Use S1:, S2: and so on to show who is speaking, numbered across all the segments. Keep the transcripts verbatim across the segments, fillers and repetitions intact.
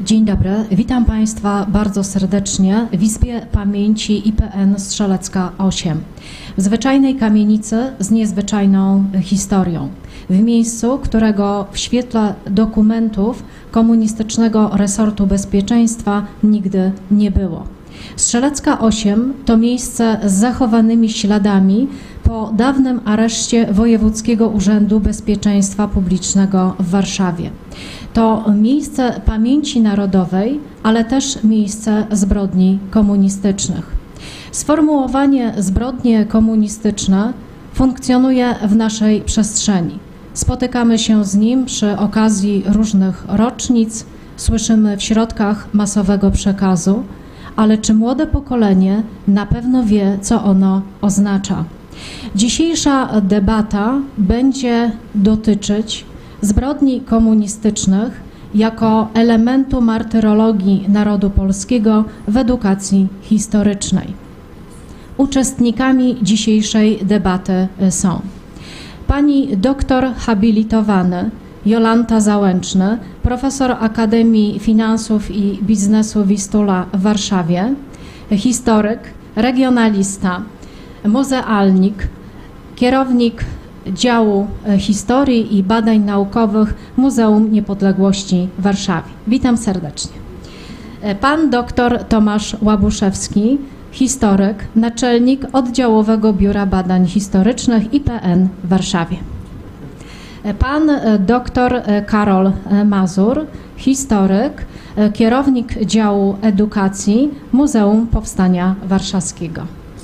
S1: Dzień dobry, witam Państwa bardzo serdecznie w Izbie Pamięci I P N Strzelecka osiem, w zwyczajnej kamienicy z niezwyczajną historią, w miejscu, którego w świetle dokumentów komunistycznego resortu bezpieczeństwa nigdy nie było. Strzelecka osiem to miejsce z zachowanymi śladami po dawnym areszcie Wojewódzkiego Urzędu Bezpieczeństwa Publicznego w Warszawie. To miejsce pamięci narodowej, ale też miejsce zbrodni komunistycznych. Sformułowanie zbrodnie komunistyczne funkcjonuje w naszej przestrzeni. Spotykamy się z nim przy okazji różnych rocznic, słyszymy w środkach masowego przekazu, ale czy młode pokolenie na pewno wie, co ono oznacza? Dzisiejsza debata będzie dotyczyć zbrodni komunistycznych jako elementu martyrologii narodu polskiego w edukacji historycznej. Uczestnikami dzisiejszej debaty są pani doktor habilitowany Jolanta Załęczny, profesor Akademii Finansów i Biznesu Wistula w Warszawie, historyk, regionalista, muzealnik, kierownik działu Historii i Badań Naukowych Muzeum Niepodległości w Warszawie. Witam serdecznie. Pan dr Tomasz Łabuszewski, historyk, naczelnik Oddziałowego Biura Badań Historycznych I P N w Warszawie. Pan dr Karol Mazur, historyk, kierownik działu edukacji Muzeum Powstania Warszawskiego.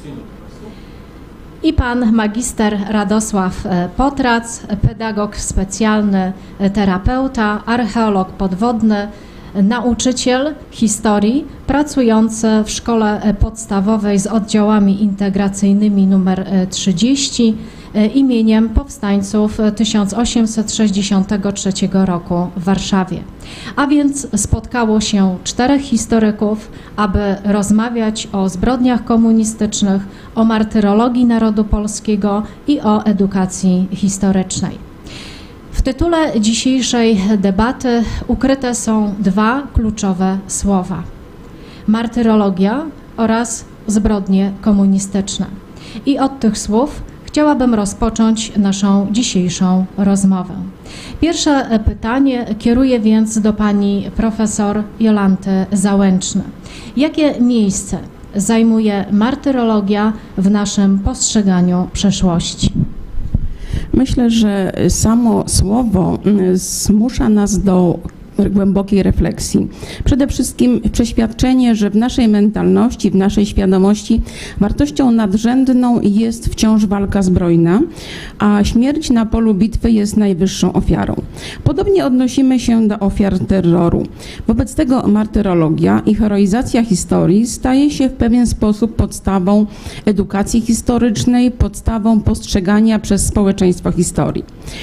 S1: I pan magister Radosław Potrac, pedagog specjalny, terapeuta, archeolog podwodny, nauczyciel historii, pracujący w szkole podstawowej z oddziałami integracyjnymi nr trzydzieści imieniem powstańców tysiąc osiemset sześćdziesiątego trzeciego roku w Warszawie. A więc spotkało się czterech historyków, aby rozmawiać o zbrodniach komunistycznych, o martyrologii narodu polskiego i o edukacji historycznej. W tytule dzisiejszej debaty ukryte są dwa kluczowe słowa: martyrologia oraz zbrodnie komunistyczne. I od tych słów chciałabym rozpocząć naszą dzisiejszą rozmowę. Pierwsze pytanie kieruję więc do pani profesor Jolanty Załęczny. Jakie miejsce zajmuje martyrologia w naszym postrzeganiu przeszłości?
S2: Myślę, że samo słowo zmusza nas do głębokiej refleksji. Przede wszystkim przeświadczenie, że w naszej mentalności, w naszej świadomości wartością nadrzędną jest wciąż walka zbrojna, a śmierć na polu bitwy jest najwyższą ofiarą. Podobnie odnosimy się do ofiar terroru. Wobec tego martyrologia i heroizacja historii staje się w pewien sposób podstawą edukacji historycznej, podstawą postrzegania przez społeczeństwo historii.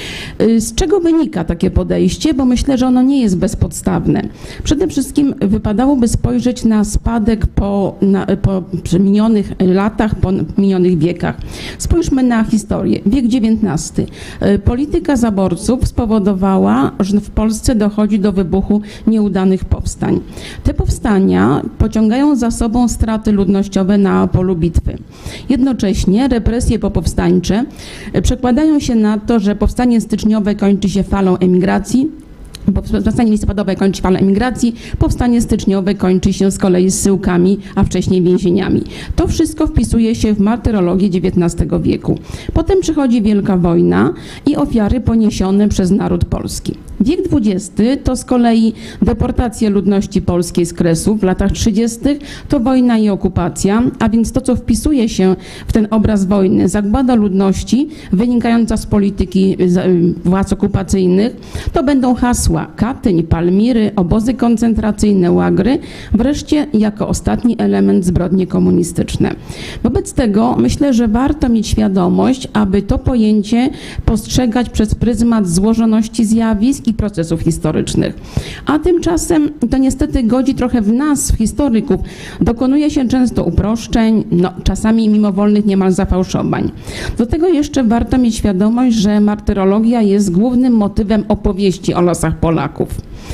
S2: Z czego wynika takie podejście? Bo myślę, że ono nie jest bezpodstawne. Przede wszystkim wypadałoby spojrzeć na spadek po, na, po minionych latach, po minionych wiekach. Spójrzmy na historię. Wiek dziewiętnasty. Polityka zaborców spowodowała, że w Polsce dochodzi do wybuchu nieudanych powstań. Te powstania pociągają za sobą straty ludnościowe na polu bitwy. Jednocześnie represje popowstańcze przekładają się na to, że powstanie styczniowe kończy się falą emigracji, Powstanie listopadowe kończy się falą emigracji, powstanie styczniowe kończy się z kolei zsyłkami, a wcześniej więzieniami. To wszystko wpisuje się w martyrologię dziewiętnastego wieku. Potem przychodzi Wielka Wojna i ofiary poniesione przez naród polski. Wiek dwudziesty to z kolei deportacje ludności polskiej z Kresów w latach trzydziestych, to wojna i okupacja, a więc to, co wpisuje się w ten obraz wojny, zagłada ludności wynikająca z polityki władz okupacyjnych, to będą hasła Katyń, Palmiry, obozy koncentracyjne, łagry, wreszcie jako ostatni element zbrodnie komunistyczne. Wobec tego myślę, że warto mieć świadomość, aby to pojęcie postrzegać przez pryzmat złożoności zjawisk i procesów historycznych. A tymczasem to niestety godzi trochę w nas, w historyków. Dokonuje się często uproszczeń, no, czasami mimowolnych niemal zafałszowań. Do tego jeszcze warto mieć świadomość, że martyrologia jest głównym motywem opowieści o losach Polaków.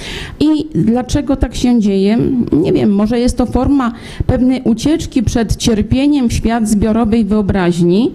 S2: I dlaczego tak się dzieje? Nie wiem, może jest to forma pewnej ucieczki przed cierpieniem w świat zbiorowej wyobraźni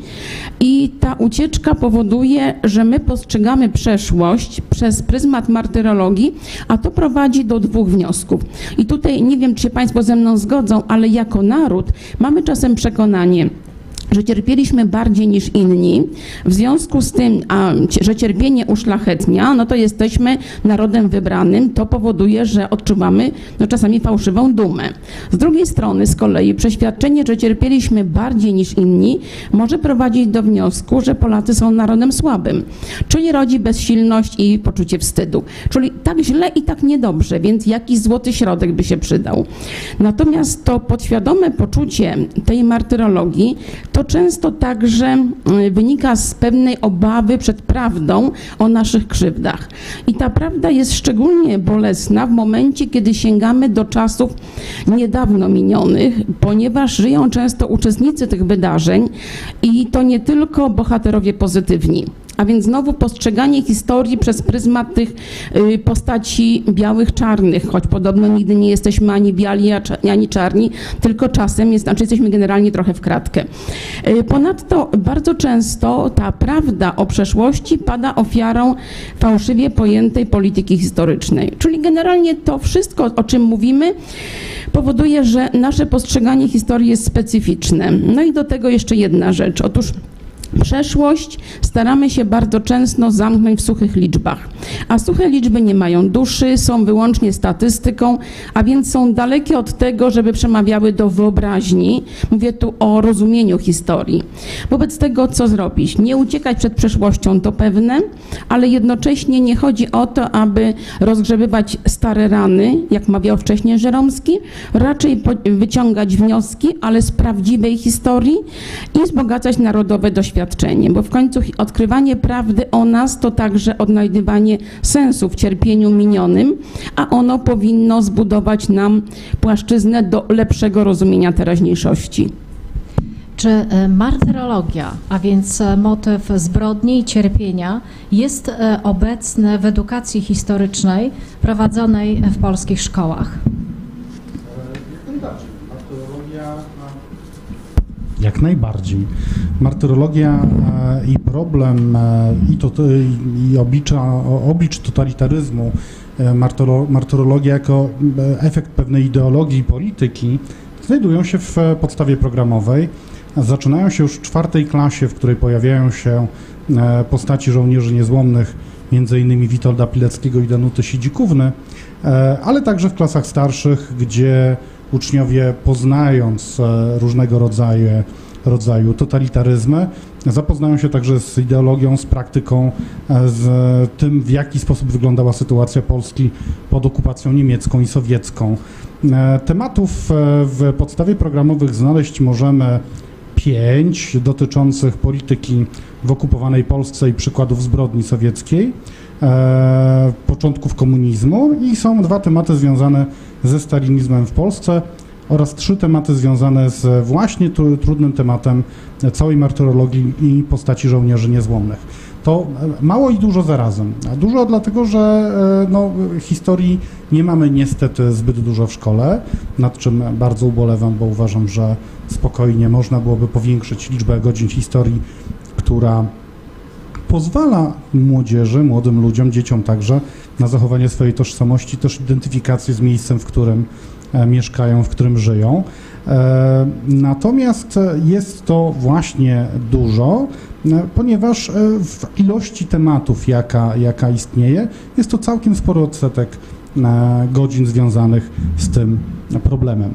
S2: i ta ucieczka powoduje, że my postrzegamy przeszłość przez pryzmat martyrologii, a to prowadzi do dwóch wniosków. I tutaj nie wiem, czy się Państwo ze mną zgodzą, ale jako naród mamy czasem przekonanie, że cierpieliśmy bardziej niż inni. W związku z tym, a, że cierpienie uszlachetnia, no to jesteśmy narodem wybranym. To powoduje, że odczuwamy no, czasami fałszywą dumę. Z drugiej strony z kolei przeświadczenie, że cierpieliśmy bardziej niż inni, może prowadzić do wniosku, że Polacy są narodem słabym, czyli rodzi bezsilność i poczucie wstydu. Czyli tak źle i tak niedobrze, więc jakiś złoty środek by się przydał. Natomiast to podświadome poczucie tej martyrologii to często także wynika z pewnej obawy przed prawdą o naszych krzywdach. I ta prawda jest szczególnie bolesna w momencie, kiedy sięgamy do czasów niedawno minionych, ponieważ żyją często uczestnicy tych wydarzeń i to nie tylko bohaterowie pozytywni. A więc znowu postrzeganie historii przez pryzmat tych y, postaci białych, czarnych, choć podobno nigdy nie jesteśmy ani biali, ani czarni, tylko czasem jest, znaczy jesteśmy generalnie trochę w kratkę. Y, ponadto bardzo często ta prawda o przeszłości pada ofiarą fałszywie pojętej polityki historycznej. Czyli generalnie to wszystko, o czym mówimy, powoduje, że nasze postrzeganie historii jest specyficzne. No i do tego jeszcze jedna rzecz. Otóż przeszłość staramy się bardzo często zamknąć w suchych liczbach, a suche liczby nie mają duszy, są wyłącznie statystyką, a więc są dalekie od tego, żeby przemawiały do wyobraźni. Mówię tu o rozumieniu historii. Wobec tego co zrobić? Nie uciekać przed przeszłością, to pewne, ale jednocześnie nie chodzi o to, aby rozgrzebywać stare rany, jak mawiał wcześniej Żeromski, raczej wyciągać wnioski, ale z prawdziwej historii i wzbogacać narodowe doświadczenie. Bo w końcu odkrywanie prawdy o nas to także odnajdywanie sensu w cierpieniu minionym, a ono powinno zbudować nam płaszczyznę do lepszego rozumienia teraźniejszości.
S1: Czy martyrologia, a więc motyw zbrodni i cierpienia, jest obecny w edukacji historycznej prowadzonej w polskich szkołach?
S3: Jak najbardziej. Martyrologia i problem i, to, i oblicza, oblicz totalitaryzmu, martyro, martyrologia jako efekt pewnej ideologii i polityki znajdują się w podstawie programowej. Zaczynają się już w czwartej klasie, w której pojawiają się postaci żołnierzy niezłomnych, między innymi Witolda Pileckiego i Danuty Sidzikówny, ale także w klasach starszych, gdzie uczniowie, poznając różnego rodzaju, rodzaju totalitaryzmy, zapoznają się także z ideologią, z praktyką, z tym, w jaki sposób wyglądała sytuacja Polski pod okupacją niemiecką i sowiecką. Tematów w podstawie programowych znaleźć możemy pięć dotyczących polityki w okupowanej Polsce i przykładów zbrodni sowieckiej, e, początków komunizmu, i są dwa tematy związane ze stalinizmem w Polsce oraz trzy tematy związane z właśnie tu, trudnym tematem całej martyrologii i postaci żołnierzy niezłomnych. To mało i dużo zarazem. A dużo dlatego, że no, historii nie mamy niestety zbyt dużo w szkole, nad czym bardzo ubolewam, bo uważam, że spokojnie można byłoby powiększyć liczbę godzin historii, która pozwala młodzieży, młodym ludziom, dzieciom także na zachowanie swojej tożsamości, też identyfikację z miejscem, w którym mieszkają, w którym żyją. Natomiast jest to właśnie dużo, ponieważ w ilości tematów, jaka, jaka istnieje, jest to całkiem spory odsetek godzin związanych z tym problemem.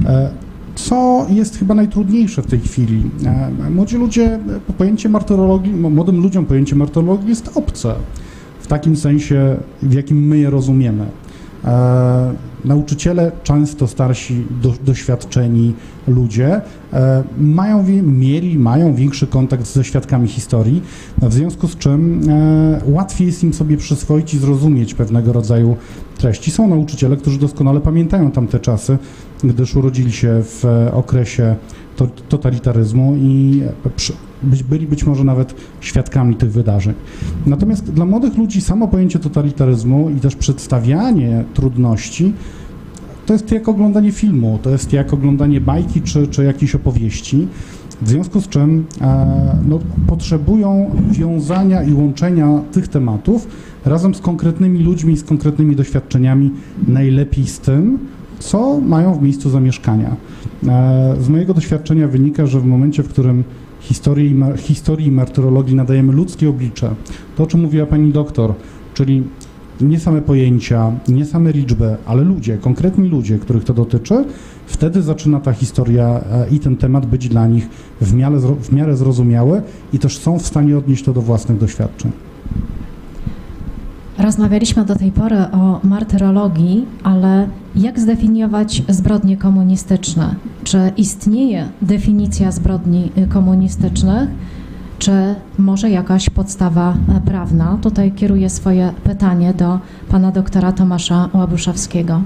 S3: Co jest chyba najtrudniejsze w tej chwili? Młodzi ludzie, pojęcie martyrologii, młodym ludziom pojęcie martyrologii jest obce, w takim sensie, w jakim my je rozumiemy. E, nauczyciele, często starsi, do, doświadczeni ludzie, e, mają, mieli, mają większy kontakt ze świadkami historii, w związku z czym e, łatwiej jest im sobie przyswoić i zrozumieć pewnego rodzaju treści. Są nauczyciele, którzy doskonale pamiętają tamte czasy, gdyż urodzili się w okresie to, totalitaryzmu i przy, być, byli być może nawet świadkami tych wydarzeń. Natomiast dla młodych ludzi samo pojęcie totalitaryzmu i też przedstawianie trudności to jest jak oglądanie filmu, to jest jak oglądanie bajki czy, czy jakiejś opowieści, w związku z czym e, no, potrzebują wiązania i łączenia tych tematów razem z konkretnymi ludźmi, z konkretnymi doświadczeniami, najlepiej z tym, co mają w miejscu zamieszkania. E, z mojego doświadczenia wynika, że w momencie, w którym historii, historii i martyrologii nadajemy ludzkie oblicze, to o czym mówiła pani doktor, czyli nie same pojęcia, nie same liczby, ale ludzie, konkretni ludzie, których to dotyczy, wtedy zaczyna ta historia i ten temat być dla nich w miarę, w miarę zrozumiały i też są w stanie odnieść to do własnych doświadczeń.
S1: Rozmawialiśmy do tej pory o martyrologii, ale jak zdefiniować zbrodnie komunistyczne? Czy istnieje definicja zbrodni komunistycznych? Czy może jakaś podstawa prawna? Tutaj kieruję swoje pytanie do pana doktora Tomasza Łabuszewskiego.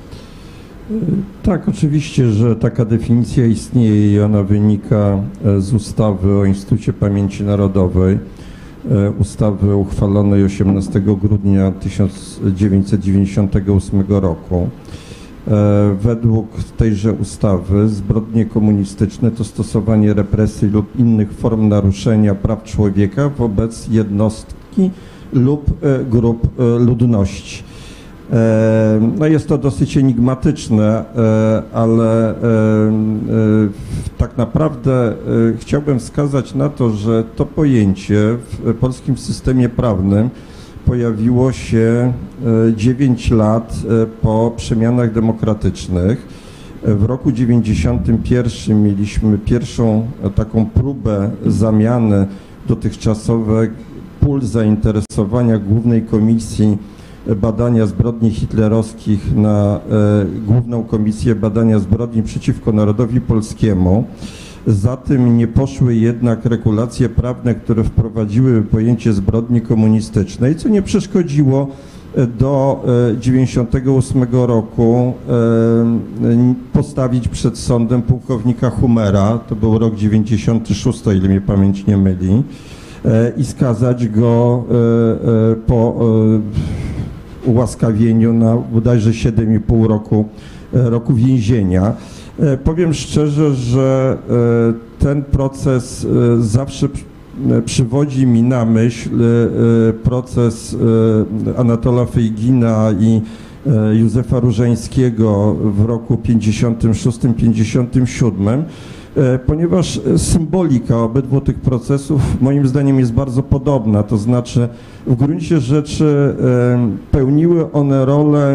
S4: Tak, oczywiście, że taka definicja istnieje i ona wynika z ustawy o Instytucie Pamięci Narodowej, ustawy uchwalonej osiemnastego grudnia tysiąc dziewięćset dziewięćdziesiątego ósmego roku. Według tejże ustawy zbrodnie komunistyczne to stosowanie represji lub innych form naruszenia praw człowieka wobec jednostki lub grup ludności. No jest to dosyć enigmatyczne, ale tak naprawdę chciałbym wskazać na to, że to pojęcie w polskim systemie prawnym pojawiło się dziewięć lat po przemianach demokratycznych. W roku dziewięćdziesiątym pierwszym mieliśmy pierwszą taką próbę zamiany dotychczasowych pól zainteresowania Głównej Komisji Badania Zbrodni Hitlerowskich na Główną Komisję Badania Zbrodni przeciwko Narodowi Polskiemu. Za tym nie poszły jednak regulacje prawne, które wprowadziły pojęcie zbrodni komunistycznej, co nie przeszkodziło do dziewięćdziesiątego ósmego roku postawić przed sądem pułkownika Humera, to był rok dziewięćdziesiąty szósty, o ile mnie pamięć nie myli, i skazać go po ułaskawieniu na bodajże siedem i pół roku, roku więzienia. Powiem szczerze, że ten proces zawsze przywodzi mi na myśl proces Anatola Fejgina i Józefa Różańskiego w roku pięćdziesiątym szóstym pięćdziesiątym siódmym, ponieważ symbolika obydwu tych procesów moim zdaniem jest bardzo podobna, to znaczy w gruncie rzeczy pełniły one rolę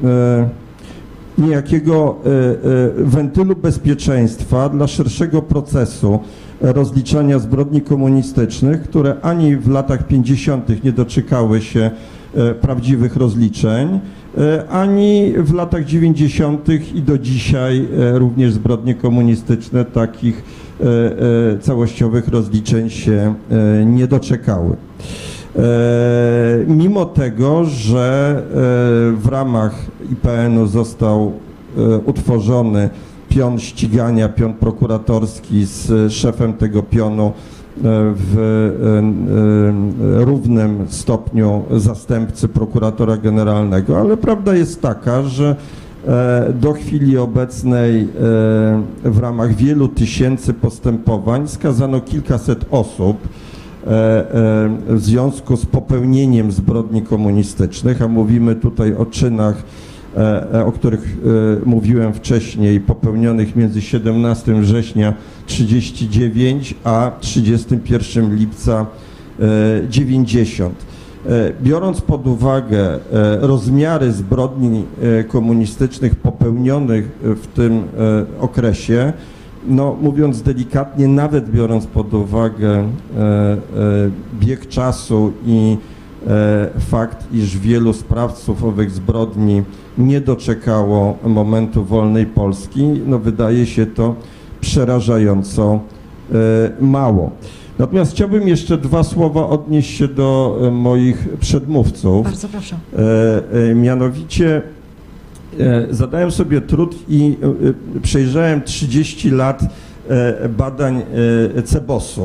S4: niejakiego wentylu bezpieczeństwa dla szerszego procesu rozliczania zbrodni komunistycznych, które ani w latach pięćdziesiątych nie doczekały się prawdziwych rozliczeń, ani w latach dziewięćdziesiątych i do dzisiaj również zbrodnie komunistyczne takich całościowych rozliczeń się nie doczekały. Mimo tego, że w ramach I P N-u został utworzony pion ścigania, pion prokuratorski z szefem tego pionu w równym stopniu zastępcy prokuratora generalnego, ale prawda jest taka, że do chwili obecnej w ramach wielu tysięcy postępowań skazano kilkaset osób w związku z popełnieniem zbrodni komunistycznych, a mówimy tutaj o czynach, o których mówiłem wcześniej, popełnionych między siedemnastego września trzydziestego dziewiątego a trzydziestego pierwszego lipca dziewięćdziesiątego. Biorąc pod uwagę rozmiary zbrodni komunistycznych popełnionych w tym okresie, no mówiąc delikatnie, nawet biorąc pod uwagę bieg czasu i fakt, iż wielu sprawców owych zbrodni nie doczekało momentu wolnej Polski, no wydaje się to przerażająco mało. Natomiast chciałbym jeszcze dwa słowa odnieść się do moich przedmówców.
S1: Bardzo proszę.
S4: Mianowicie zadałem sobie trud i przejrzałem trzydzieści lat badań C B O S-u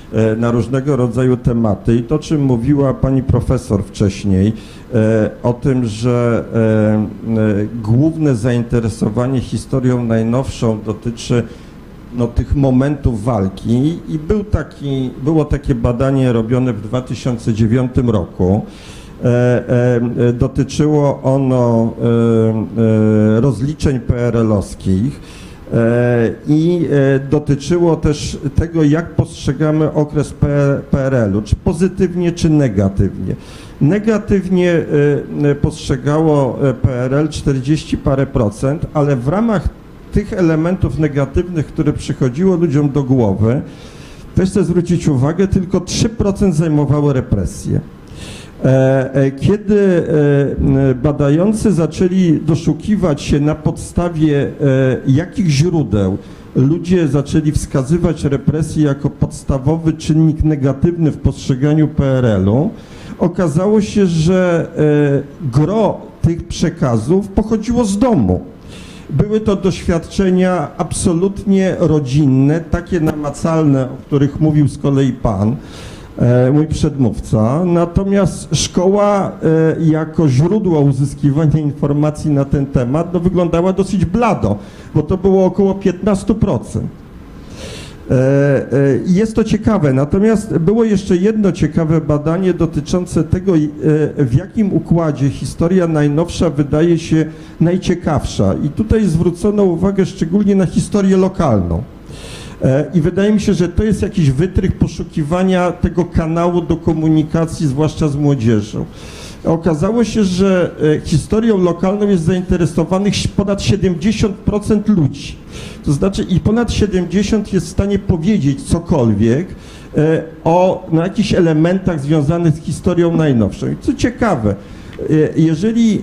S4: na różnego rodzaju tematy. I to, o czym mówiła pani profesor wcześniej, o tym, że główne zainteresowanie historią najnowszą dotyczy no, tych momentów walki i był taki, było takie badanie robione w dwa tysiące dziewiątym roku. E, e, dotyczyło ono e, e, rozliczeń P R L-owskich e, i e, dotyczyło też tego, jak postrzegamy okres P R L-u, czy pozytywnie, czy negatywnie. Negatywnie e, postrzegało P R L czterdzieści parę procent, ale w ramach tych elementów negatywnych, które przychodziło ludziom do głowy, też chcę zwrócić uwagę, tylko trzy procent zajmowały represje. Kiedy badający zaczęli doszukiwać się, na podstawie jakich źródeł ludzie zaczęli wskazywać represje jako podstawowy czynnik negatywny w postrzeganiu P R L-u, okazało się, że gro tych przekazów pochodziło z domu. Były to doświadczenia absolutnie rodzinne, takie namacalne, o których mówił z kolei pan, mój przedmówca. Natomiast szkoła jako źródło uzyskiwania informacji na ten temat no, wyglądała dosyć blado, bo to było około piętnaście procent. Jest to ciekawe, natomiast było jeszcze jedno ciekawe badanie dotyczące tego, w jakim układzie historia najnowsza wydaje się najciekawsza. I tutaj zwrócono uwagę szczególnie na historię lokalną. I wydaje mi się, że to jest jakiś wytrych poszukiwania tego kanału do komunikacji, zwłaszcza z młodzieżą. Okazało się, że historią lokalną jest zainteresowanych ponad siedemdziesiąt procent ludzi. To znaczy i ponad siedemdziesiąt procent jest w stanie powiedzieć cokolwiek o no, jakichś elementach związanych z historią najnowszą. I co ciekawe, jeżeli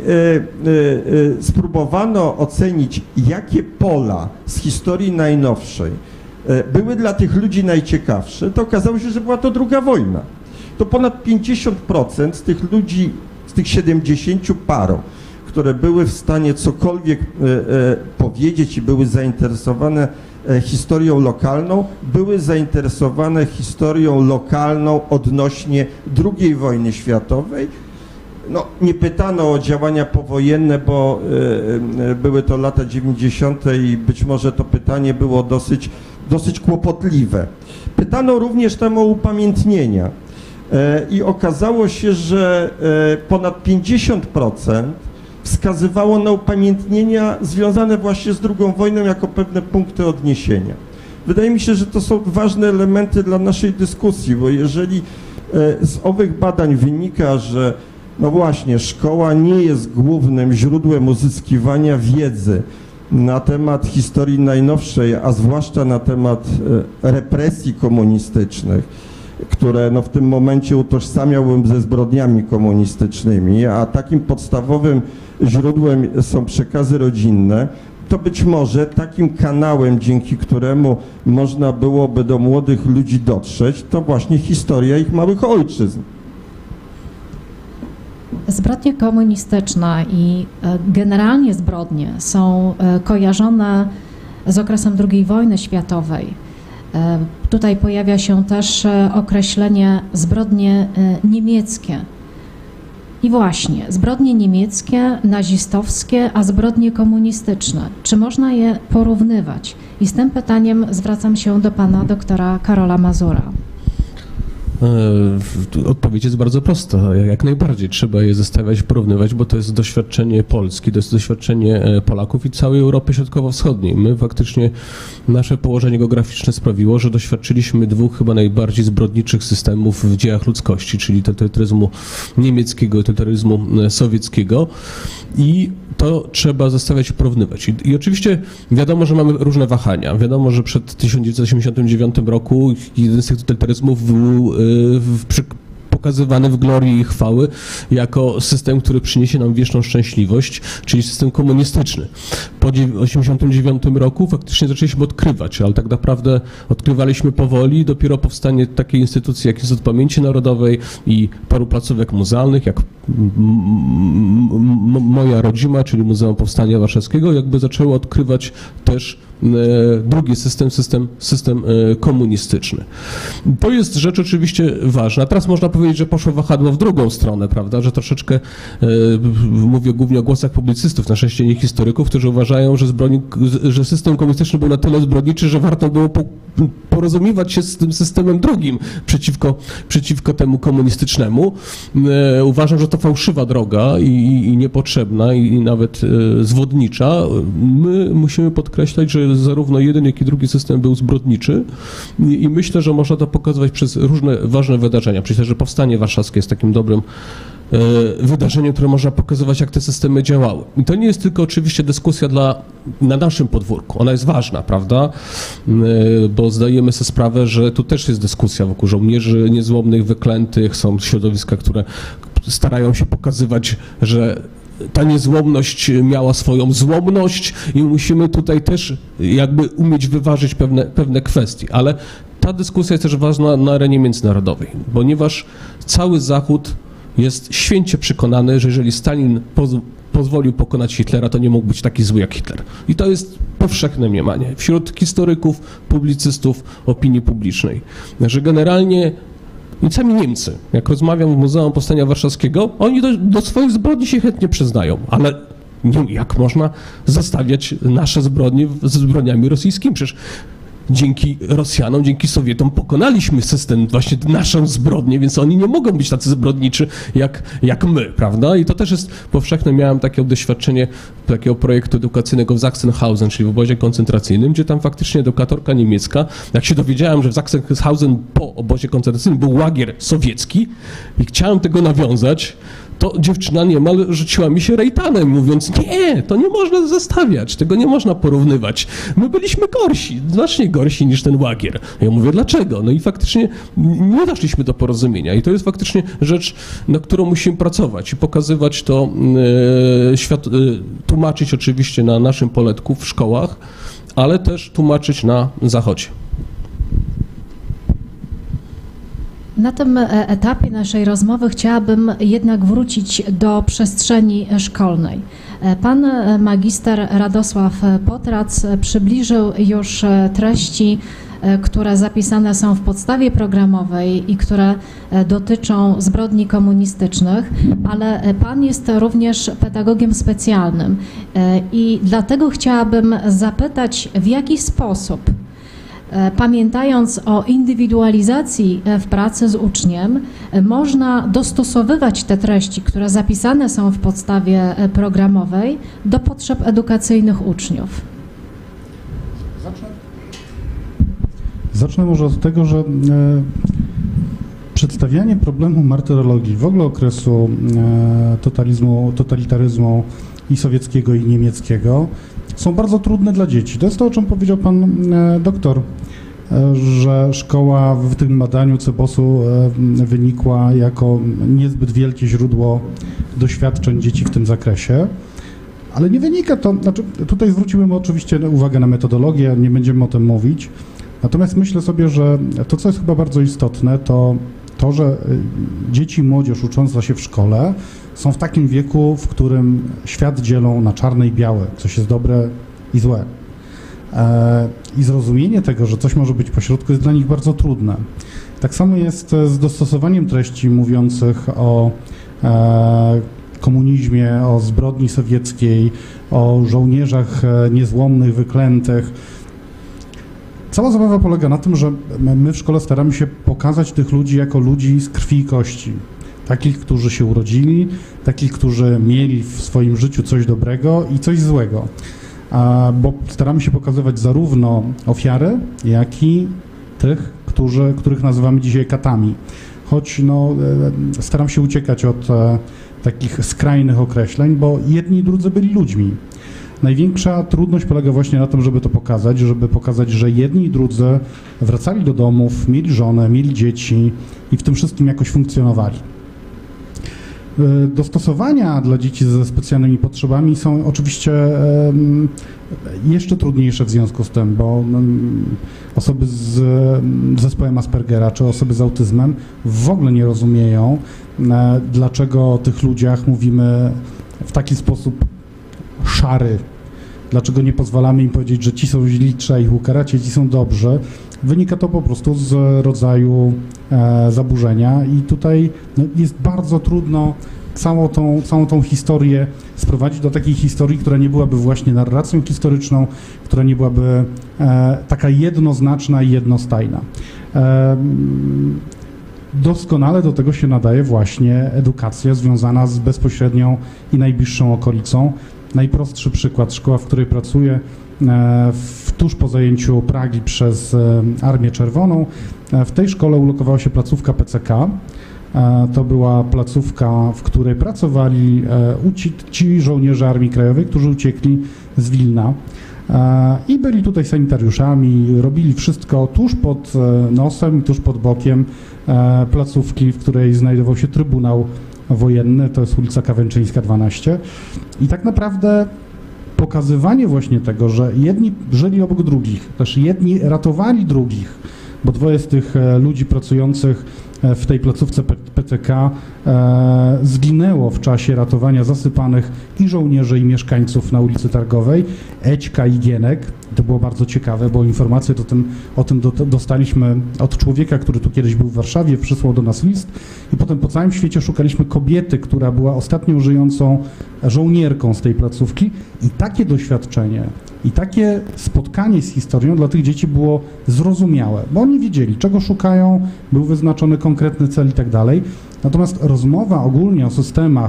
S4: spróbowano ocenić, jakie pola z historii najnowszej były dla tych ludzi najciekawsze, to okazało się, że była to druga wojna. To ponad pięćdziesiąt procent z tych ludzi, z tych siedemdziesięciu paru, które były w stanie cokolwiek e, e, powiedzieć i były zainteresowane e, historią lokalną, były zainteresowane historią lokalną odnośnie drugiej wojny światowej. No, nie pytano o działania powojenne, bo e, e, były to lata dziewięćdziesiąte i być może to pytanie było dosyć, dosyć kłopotliwe. Pytano również tam o upamiętnienia. I okazało się, że ponad pięćdziesiąt procent wskazywało na upamiętnienia związane właśnie z drugą wojną jako pewne punkty odniesienia. Wydaje mi się, że to są ważne elementy dla naszej dyskusji, bo jeżeli z owych badań wynika, że no właśnie szkoła nie jest głównym źródłem uzyskiwania wiedzy na temat historii najnowszej, a zwłaszcza na temat represji komunistycznych, które no w tym momencie utożsamiałbym ze zbrodniami komunistycznymi, a takim podstawowym źródłem są przekazy rodzinne, to być może takim kanałem, dzięki któremu można byłoby do młodych ludzi dotrzeć, to właśnie historia ich małych ojczyzn.
S1: Zbrodnie komunistyczne i generalnie zbrodnie są kojarzone z okresem drugiej wojny światowej. Tutaj pojawia się też określenie zbrodnie niemieckie. I właśnie, zbrodnie niemieckie, nazistowskie, a zbrodnie komunistyczne. Czy można je porównywać? I z tym pytaniem zwracam się do pana doktora Karola Mazura.
S5: Odpowiedź jest bardzo prosta. Jak najbardziej trzeba je zestawiać, porównywać, bo to jest doświadczenie Polski, to jest doświadczenie Polaków i całej Europy Środkowo-Wschodniej. My faktycznie, nasze położenie geograficzne sprawiło, że doświadczyliśmy dwóch chyba najbardziej zbrodniczych systemów w dziejach ludzkości, czyli totalitaryzmu niemieckiego i totalitaryzmu sowieckiego i to trzeba zestawiać i porównywać. I, I oczywiście wiadomo, że mamy różne wahania. Wiadomo, że przed tysiąc dziewięćset osiemdziesiątym dziewiątym roku jeden z tych totalitaryzmów był yy, w, przy, pokazywany w glorii i chwały jako system, który przyniesie nam wieczną szczęśliwość, czyli system komunistyczny. po osiemdziesiątym dziewiątym roku faktycznie zaczęliśmy odkrywać, ale tak naprawdę odkrywaliśmy powoli. Dopiero powstanie takiej instytucji jak Instytut Pamięci Narodowej i paru placówek muzealnych, jak moja rodzima, czyli Muzeum Powstania Warszawskiego, jakby zaczęło odkrywać też drugi system, system, system komunistyczny. To jest rzecz oczywiście ważna. Teraz można powiedzieć, że poszło wahadło w drugą stronę, prawda, że troszeczkę, mówię głównie o głosach publicystów, na szczęście nie historyków, którzy uważają, że, zbrodni, że system komunistyczny był na tyle zbrodniczy, że warto było po, porozumiewać się z tym systemem drugim przeciwko, przeciwko temu komunistycznemu. Uważam, że to fałszywa droga i, i niepotrzebna i, i nawet zwodnicza. My musimy podkreślać, że zarówno jeden, jak i drugi system był zbrodniczy i, i myślę, że można to pokazywać przez różne ważne wydarzenia. Myślę, że Powstanie Warszawskie jest takim dobrym e, wydarzeniem, które można pokazywać, jak te systemy działały. I to nie jest tylko oczywiście dyskusja dla, na naszym podwórku. Ona jest ważna, prawda? E, bo zdajemy sobie sprawę, że tu też jest dyskusja wokół żołnierzy niezłomnych, wyklętych. Są środowiska, które starają się pokazywać, że ta niezłomność miała swoją złomność i musimy tutaj też jakby umieć wyważyć pewne, pewne kwestie, ale ta dyskusja jest też ważna na arenie międzynarodowej, ponieważ cały Zachód jest święcie przekonany, że jeżeli Stalin poz pozwolił pokonać Hitlera, to nie mógł być taki zły jak Hitler. I to jest powszechne mniemanie wśród historyków, publicystów, opinii publicznej, że generalnie i sami Niemcy, jak rozmawiam w Muzeum Powstania Warszawskiego, oni do, do swoich zbrodni się chętnie przyznają, ale nie, jak można zestawiać nasze zbrodnie ze zbrodniami rosyjskimi? Przecież dzięki Rosjanom, dzięki Sowietom pokonaliśmy system, właśnie naszą zbrodnię, więc oni nie mogą być tacy zbrodniczy jak, jak my, prawda? I to też jest powszechne. Miałem takie doświadczenie takiego projektu edukacyjnego w Sachsenhausen, czyli w obozie koncentracyjnym, gdzie tam faktycznie edukatorka niemiecka, jak się dowiedziałem, że w Sachsenhausen po obozie koncentracyjnym był łagier sowiecki i chciałem tego nawiązać, to dziewczyna niemal rzuciła mi się rejtanem, mówiąc, nie, to nie można zestawiać, tego nie można porównywać. My byliśmy gorsi, znacznie gorsi niż ten łagier. Ja mówię, dlaczego? No i faktycznie nie doszliśmy do porozumienia i to jest faktycznie rzecz, na którą musimy pracować i pokazywać to, e, świat, e, tłumaczyć oczywiście na naszym poletku w szkołach, ale też tłumaczyć na Zachodzie.
S1: Na tym etapie naszej rozmowy chciałabym jednak wrócić do przestrzeni szkolnej. Pan magister Radosław Potrac przybliżył już treści, które zapisane są w podstawie programowej i które dotyczą zbrodni komunistycznych, ale pan jest również pedagogiem specjalnym i dlatego chciałabym zapytać, w jaki sposób, pamiętając o indywidualizacji w pracy z uczniem, można dostosowywać te treści, które zapisane są w podstawie programowej, do potrzeb edukacyjnych uczniów.
S3: Zacznę, Zacznę może od tego, że e, przedstawianie problemu martyrologii, w ogóle okresu e, totalizmu, totalitaryzmu i sowieckiego, i niemieckiego, są bardzo trudne dla dzieci. To jest to, o czym powiedział pan e, doktor, e, że szkoła w tym badaniu Cebosu e, wynikła jako niezbyt wielkie źródło doświadczeń dzieci w tym zakresie, ale nie wynika to, znaczy tutaj zwróciłem oczywiście uwagę na metodologię, nie będziemy o tym mówić, natomiast myślę sobie, że to, co jest chyba bardzo istotne, to to, że dzieci i młodzież ucząca się w szkole są w takim wieku, w którym świat dzielą na czarne i białe, coś jest dobre i złe. E, I zrozumienie tego, że coś może być pośrodku, jest dla nich bardzo trudne. Tak samo jest z dostosowaniem treści mówiących o e, komunizmie, o zbrodni sowieckiej, o żołnierzach niezłomnych, wyklętych. Cała zabawa polega na tym, że my w szkole staramy się pokazać tych ludzi jako ludzi z krwi i kości. Takich, którzy się urodzili, takich, którzy mieli w swoim życiu coś dobrego i coś złego. Bo staramy się pokazywać zarówno ofiary, jak i tych, którzy, których nazywamy dzisiaj katami. Choć no, staram się uciekać od takich skrajnych określeń, bo jedni i drudzy byli ludźmi. Największa trudność polega właśnie na tym, żeby to pokazać, żeby pokazać, że jedni i drudzy wracali do domów, mieli żonę, mieli dzieci i w tym wszystkim jakoś funkcjonowali. Dostosowania dla dzieci ze specjalnymi potrzebami są oczywiście jeszcze trudniejsze w związku z tym, bo osoby z zespołem Aspergera czy osoby z autyzmem w ogóle nie rozumieją, dlaczego o tych ludziach mówimy w taki sposób szary, dlaczego nie pozwalamy im powiedzieć, że ci są źli, trzeba ich ukarać, a ci są dobrzy. Wynika to po prostu z rodzaju e, zaburzenia i tutaj no, jest bardzo trudno całą tą, całą tą historię sprowadzić do takiej historii, która nie byłaby właśnie narracją historyczną, która nie byłaby e, taka jednoznaczna i jednostajna. E, doskonale do tego się nadaje właśnie edukacja związana z bezpośrednią i najbliższą okolicą. Najprostszy przykład, szkoła, w której pracuję, w, tuż po zajęciu Pragi przez Armię Czerwoną, w tej szkole ulokowała się placówka P C K. To była placówka, w której pracowali ci, ci żołnierze Armii Krajowej, którzy uciekli z Wilna i byli tutaj sanitariuszami, robili wszystko tuż pod nosem, tuż pod bokiem placówki, w której znajdował się Trybunał Wojenny, to jest ulica Kawęczyńska dwanaście i tak naprawdę pokazywanie właśnie tego, że jedni żyli obok drugich, też jedni ratowali drugich, bo dwoje z tych ludzi pracujących w tej placówce P C K e, zginęło w czasie ratowania zasypanych i żołnierzy, i mieszkańców na ulicy Targowej, Ećka i Gienek. To było bardzo ciekawe, bo informacje o tym, o tym do, dostaliśmy od człowieka, który tu kiedyś był w Warszawie, przysłał do nas list i potem po całym świecie szukaliśmy kobiety, która była ostatnią żyjącą żołnierką z tej placówki i takie doświadczenie i takie spotkanie z historią dla tych dzieci było zrozumiałe, bo oni wiedzieli, czego szukają, był wyznaczony konkretny cel i tak dalej. Natomiast rozmowa ogólnie o systemach,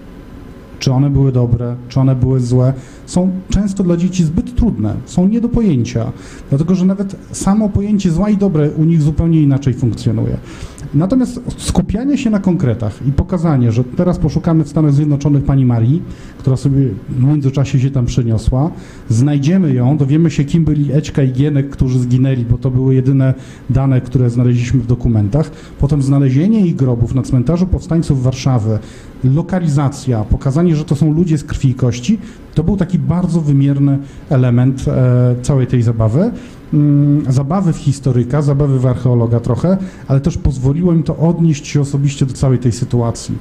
S3: czy one były dobre, czy one były złe, są często dla dzieci zbyt trudne, są nie do pojęcia, dlatego że nawet samo pojęcie zła i dobre u nich zupełnie inaczej funkcjonuje. Natomiast skupianie się na konkretach i pokazanie, że teraz poszukamy w Stanach Zjednoczonych pani Marii, która sobie w międzyczasie się tam przeniosła, znajdziemy ją, dowiemy się, kim byli Ećka i Gienek, którzy zginęli, bo to były jedyne dane, które znaleźliśmy w dokumentach. Potem znalezienie ich grobów na cmentarzu powstańców Warszawy, lokalizacja, pokazanie, że to są ludzie z krwi i kości, to był taki bardzo wymierny element e, całej tej zabawy. Zabawy w historyka, zabawy w archeologa trochę, ale też pozwoliło im to odnieść się osobiście do całej tej sytuacji.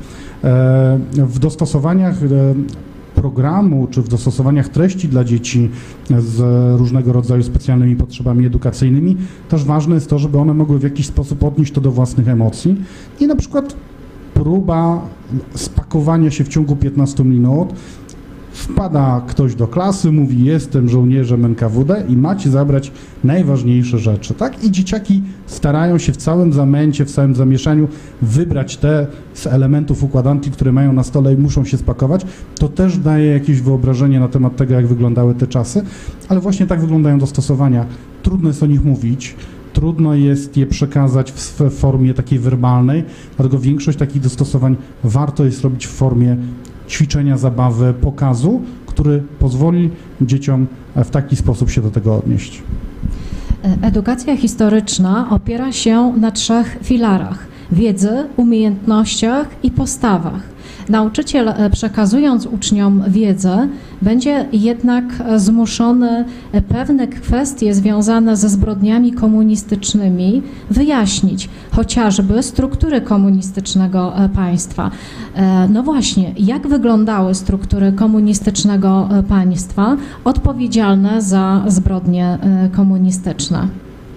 S3: W dostosowaniach programu, czy w dostosowaniach treści dla dzieci z różnego rodzaju specjalnymi potrzebami edukacyjnymi, też ważne jest to, żeby one mogły w jakiś sposób odnieść to do własnych emocji i na przykład próba spakowania się w ciągu piętnastu minut. Wpada ktoś do klasy, mówi: jestem żołnierzem N K W D i macie zabrać najważniejsze rzeczy, tak? I dzieciaki starają się w całym zamęcie, w całym zamieszaniu wybrać te z elementów układanki, które mają na stole i muszą się spakować. To też daje jakieś wyobrażenie na temat tego, jak wyglądały te czasy, ale właśnie tak wyglądają dostosowania. Trudno jest o nich mówić, trudno jest je przekazać w formie takiej werbalnej, dlatego większość takich dostosowań warto jest robić w formie ćwiczenia, zabawy, pokazu, który pozwoli dzieciom w taki sposób się do tego odnieść.
S1: Edukacja historyczna opiera się na trzech filarach: wiedzy, umiejętnościach i postawach. Nauczyciel, przekazując uczniom wiedzę, będzie jednak zmuszony pewne kwestie związane ze zbrodniami komunistycznymi wyjaśnić, chociażby struktury komunistycznego państwa. No właśnie, jak wyglądały struktury komunistycznego państwa odpowiedzialne za zbrodnie komunistyczne?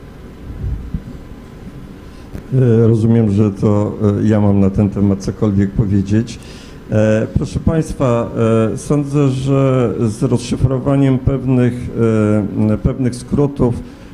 S4: Rozumiem, że to ja mam na ten temat cokolwiek powiedzieć. Proszę Państwa, sądzę, że z rozszyfrowaniem pewnych, pewnych skrótów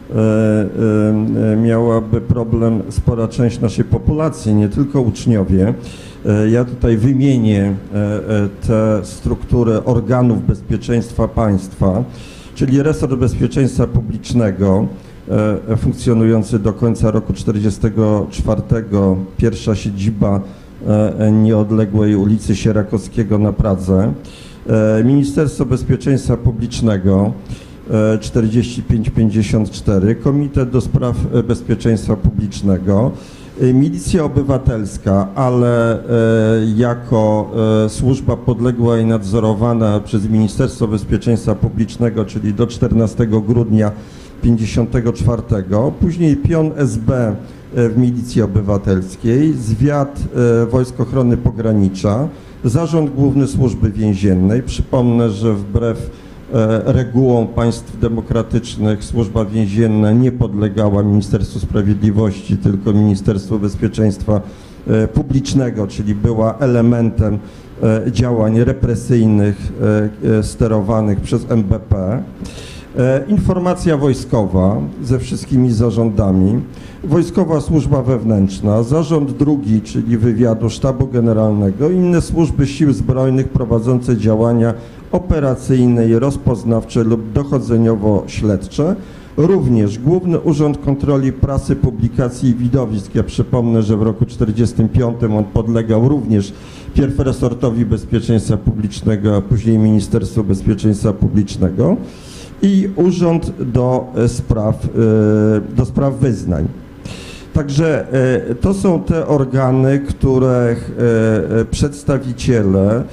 S4: miałaby problem spora część naszej populacji, nie tylko uczniowie. Ja tutaj wymienię te struktury organów bezpieczeństwa państwa, czyli resort bezpieczeństwa publicznego, funkcjonujący do końca roku tysiąc dziewięćset czterdziestego czwartego, pierwsza siedziba nieodległej ulicy Sierakowskiego na Pradze, Ministerstwo Bezpieczeństwa Publicznego czterdzieści pięć pięćdziesiąt cztery, Komitet do Spraw Bezpieczeństwa Publicznego, Milicja Obywatelska, ale jako służba podległa i nadzorowana przez Ministerstwo Bezpieczeństwa Publicznego, czyli do czternastego grudnia pięćdziesiątego czwartego, później pion S B w Milicji Obywatelskiej, zwiad Wojsk Ochrony Pogranicza, Zarząd Główny Służby Więziennej. Przypomnę, że wbrew regułom państw demokratycznych Służba Więzienna nie podlegała Ministerstwu Sprawiedliwości, tylko Ministerstwu Bezpieczeństwa Publicznego, czyli była elementem działań represyjnych sterowanych przez M B P. Informacja wojskowa ze wszystkimi zarządami, Wojskowa Służba Wewnętrzna, Zarząd Drugi, czyli Wywiadu Sztabu Generalnego, inne służby sił zbrojnych prowadzące działania operacyjne i rozpoznawcze lub dochodzeniowo-śledcze, również Główny Urząd Kontroli Prasy, Publikacji i Widowisk. Ja przypomnę, że w roku tysiąc dziewięćset czterdziestym piątym on podlegał również pierw resortowi bezpieczeństwa publicznego, a później Ministerstwu Bezpieczeństwa Publicznego, i Urząd do Spraw, do spraw Wyznań. Także to są te organy, których przedstawiciele,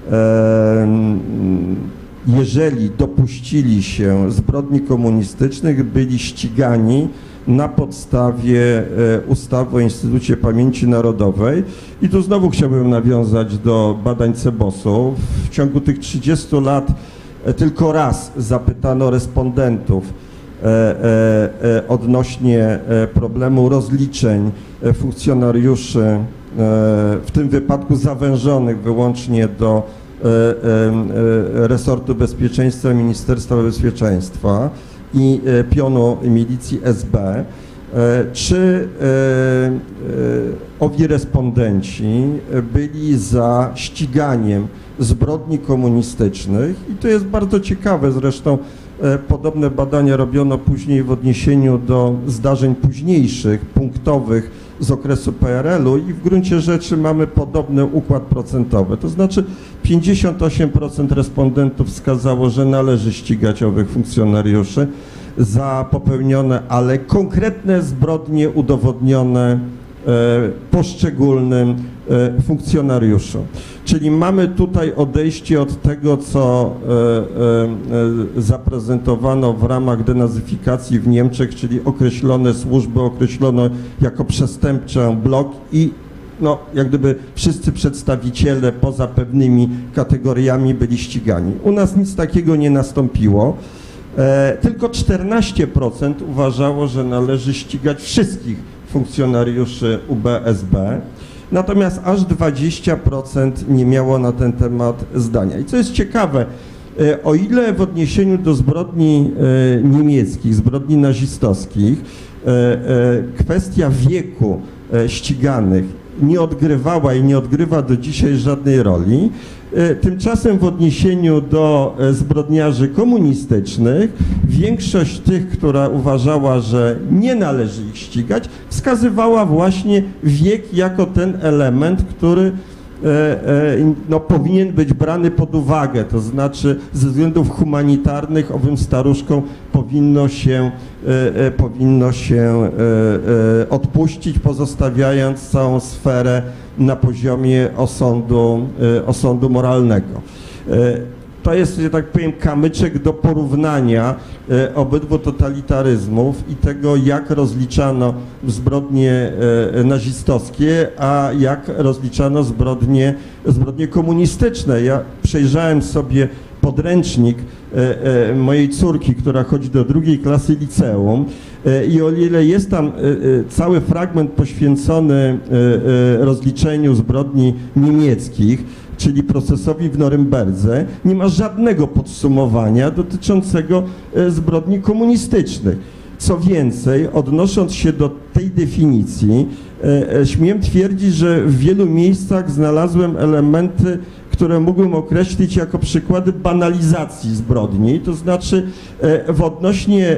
S4: jeżeli dopuścili się zbrodni komunistycznych, byli ścigani na podstawie ustawy o Instytucie Pamięci Narodowej. I tu znowu chciałbym nawiązać do badań Cebosu. W ciągu tych trzydziestu lat tylko raz zapytano respondentów e, e, e, odnośnie problemu rozliczeń funkcjonariuszy, e, w tym wypadku zawężonych wyłącznie do e, e, resortu bezpieczeństwa, Ministerstwa Bezpieczeństwa i e, pionu milicji S B. E, czy e, e, owi respondenci byli za ściganiem zbrodni komunistycznych? I to jest bardzo ciekawe, zresztą e, podobne badania robiono później w odniesieniu do zdarzeń późniejszych, punktowych z okresu P R L u i w gruncie rzeczy mamy podobny układ procentowy, to znaczy pięćdziesiąt osiem procent respondentów wskazało, że należy ścigać owych funkcjonariuszy za popełnione, ale konkretne zbrodnie udowodnione poszczególnym funkcjonariuszom. Czyli mamy tutaj odejście od tego, co zaprezentowano w ramach denazyfikacji w Niemczech, czyli określone służby określono jako przestępczą blok i no, jak gdyby wszyscy przedstawiciele poza pewnymi kategoriami byli ścigani. U nas nic takiego nie nastąpiło. E, tylko czternaście procent uważało, że należy ścigać wszystkich funkcjonariuszy U B S B, natomiast aż dwadzieścia procent nie miało na ten temat zdania. I co jest ciekawe, e, o ile w odniesieniu do zbrodni e, niemieckich, zbrodni nazistowskich, e, e, kwestia wieku e, ściganych nie odgrywała i nie odgrywa do dzisiaj żadnej roli, tymczasem w odniesieniu do zbrodniarzy komunistycznych większość tych, która uważała, że nie należy ich ścigać, wskazywała właśnie wiek jako ten element, który no, powinien być brany pod uwagę, to znaczy ze względów humanitarnych owym staruszkom powinno się, powinno się odpuścić, pozostawiając całą sferę na poziomie osądu, osądu moralnego. To jest, że tak powiem, kamyczek do porównania obydwu totalitaryzmów i tego, jak rozliczano zbrodnie nazistowskie, a jak rozliczano zbrodnie, zbrodnie komunistyczne. Ja przejrzałem sobie podręcznik mojej córki, która chodzi do drugiej klasy liceum i o ile jest tam cały fragment poświęcony rozliczeniu zbrodni niemieckich, czyli procesowi w Norymberdze, nie ma żadnego podsumowania dotyczącego zbrodni komunistycznych. Co więcej, odnosząc się do tej definicji, śmiem twierdzić, że w wielu miejscach znalazłem elementy, które mógłbym określić jako przykłady banalizacji zbrodni, to znaczy w odnośnie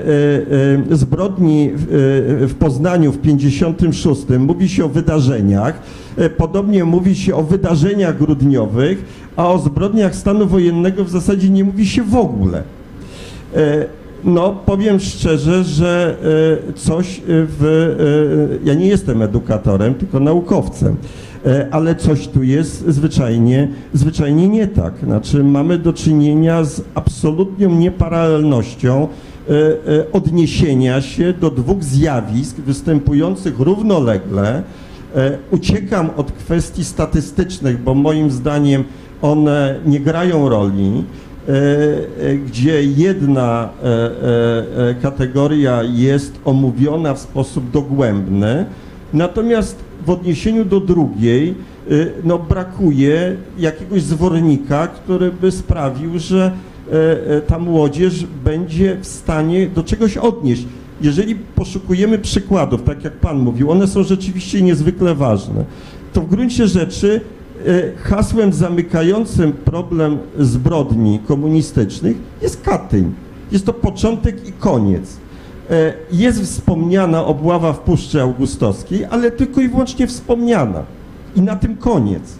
S4: zbrodni w Poznaniu w pięćdziesiątym szóstym mówi się o wydarzeniach, podobnie mówi się o wydarzeniach grudniowych, a o zbrodniach stanu wojennego w zasadzie nie mówi się w ogóle. no powiem szczerze, że coś w... Ja nie jestem edukatorem, tylko naukowcem, ale coś tu jest zwyczajnie, zwyczajnie nie tak. Znaczy mamy do czynienia z absolutną nieparalelnością odniesienia się do dwóch zjawisk występujących równolegle. Uciekam od kwestii statystycznych, bo moim zdaniem one nie grają roli, gdzie jedna kategoria jest omówiona w sposób dogłębny, natomiast w odniesieniu do drugiej no, brakuje jakiegoś zwornika, który by sprawił, że ta młodzież będzie w stanie do czegoś odnieść. Jeżeli poszukujemy przykładów, tak jak Pan mówił, one są rzeczywiście niezwykle ważne, to w gruncie rzeczy hasłem zamykającym problem zbrodni komunistycznych jest Katyń. Jest to początek i koniec. Jest wspomniana obława w Puszczy Augustowskiej, ale tylko i wyłącznie wspomniana. I na tym koniec.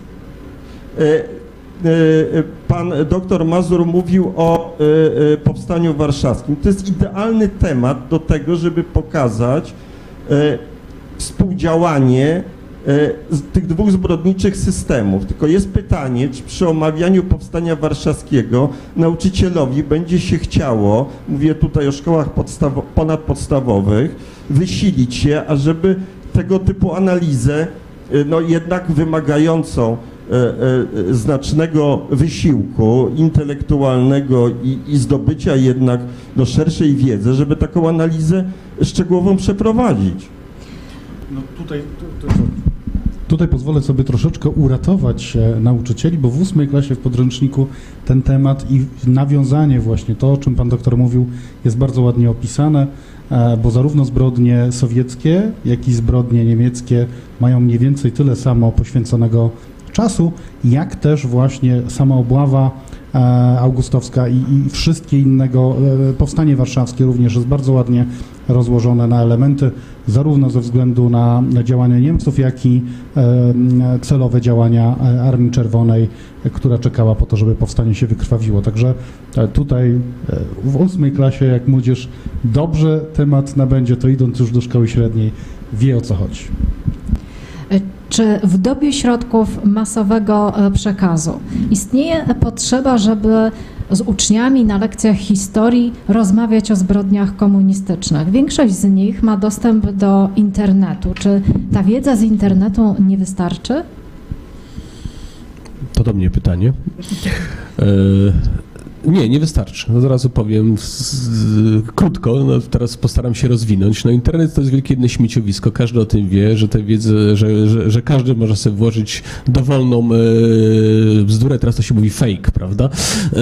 S4: Pan doktor Mazur mówił o powstaniu warszawskim. To jest idealny temat do tego, żeby pokazać współdziałanie tych dwóch zbrodniczych systemów. Tylko jest pytanie, czy przy omawianiu powstania warszawskiego nauczycielowi będzie się chciało, mówię tutaj o szkołach podstawo- ponadpodstawowych, wysilić się, ażeby tego typu analizę, no jednak wymagającą e, e, znacznego wysiłku intelektualnego i, i zdobycia jednak no, szerszej wiedzy, żeby taką analizę szczegółową przeprowadzić.
S3: No tutaj, to, to, to, tutaj pozwolę sobie troszeczkę uratować nauczycieli, bo w ósmej klasie w podręczniku ten temat i nawiązanie właśnie, to o czym pan doktor mówił, jest bardzo ładnie opisane, bo zarówno zbrodnie sowieckie, jak i zbrodnie niemieckie mają mniej więcej tyle samo poświęconego czasu, jak też właśnie sama obława augustowska i, i wszystkie innego, powstanie warszawskie również jest bardzo ładnie rozłożone na elementy, zarówno ze względu na działania Niemców, jak i e, celowe działania Armii Czerwonej, która czekała po to, żeby powstanie się wykrwawiło. Także e, tutaj e, w ósmej klasie, jak młodzież dobrze temat nabędzie, to idąc już do szkoły średniej, wie, o co chodzi.
S1: Czy w dobie środków masowego przekazu istnieje potrzeba, żeby z uczniami na lekcjach historii rozmawiać o zbrodniach komunistycznych? Większość z nich ma dostęp do internetu. Czy ta wiedza z internetu nie wystarczy?
S5: To do mnie pytanie. E Nie, nie wystarczy. No, zaraz powiem z, z, krótko, no, teraz postaram się rozwinąć. No, internet to jest wielkie jedno śmieciowisko, każdy o tym wie, że tę wiedzę, że, że, że każdy może sobie włożyć dowolną e, bzdurę, teraz to się mówi fake, prawda, e,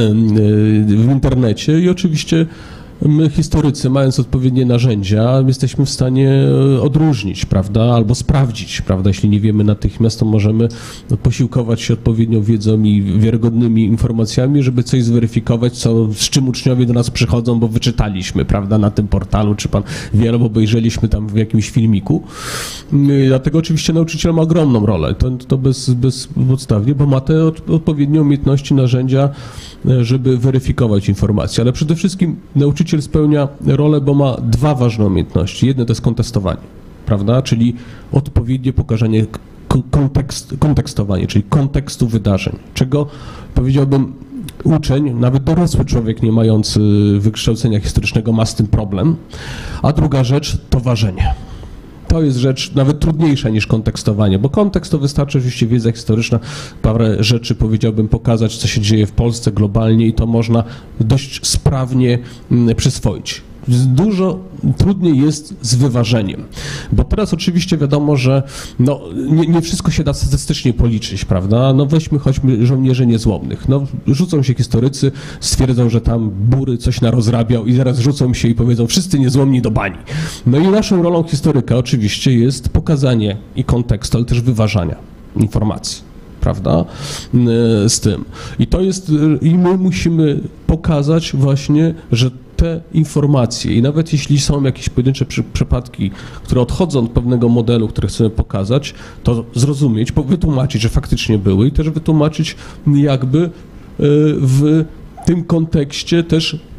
S5: w internecie i oczywiście my, historycy, mając odpowiednie narzędzia, jesteśmy w stanie odróżnić, prawda, albo sprawdzić, prawda, jeśli nie wiemy natychmiast, to możemy posiłkować się odpowiednią wiedzą i wiarygodnymi informacjami, żeby coś zweryfikować, co, z czym uczniowie do nas przychodzą, bo wyczytaliśmy, prawda, na tym portalu, czy pan wie, albo obejrzeliśmy tam w jakimś filmiku. Dlatego oczywiście nauczyciel ma ogromną rolę, to, to bez, bezpodstawnie, bo ma te odpowiednie umiejętności, narzędzia, żeby weryfikować informacje, ale przede wszystkim nauczyciel spełnia rolę, bo ma dwa ważne umiejętności. Jedno to jest kontestowanie, prawda, czyli odpowiednie pokazanie kontekst, kontekstowanie, czyli kontekstu wydarzeń, czego powiedziałbym uczeń, nawet dorosły człowiek nie mający wykształcenia historycznego ma z tym problem, a druga rzecz to ważenie. To jest rzecz nawet trudniejsza niż kontekstowanie, bo kontekst to wystarczy oczywiście wiedza historyczna, parę rzeczy powiedziałbym pokazać, co się dzieje w Polsce globalnie i to można dość sprawnie przyswoić. Dużo trudniej jest z wyważeniem, bo teraz oczywiście wiadomo, że no, nie, nie wszystko się da statystycznie policzyć, prawda? No weźmy choćby żołnierzy niezłomnych. No, rzucą się historycy, stwierdzą, że tam Bury coś narozrabiał i zaraz rzucą się i powiedzą wszyscy niezłomni do bani. No i naszą rolą historyka oczywiście jest pokazanie i kontekstu, ale też wyważania informacji, prawda, z tym. I to jest, i my musimy pokazać właśnie, że te informacje i nawet jeśli są jakieś pojedyncze przy, przypadki, które odchodzą od pewnego modelu, który chcemy pokazać, to zrozumieć, wytłumaczyć, że faktycznie były i też wytłumaczyć jakby w tym kontekście też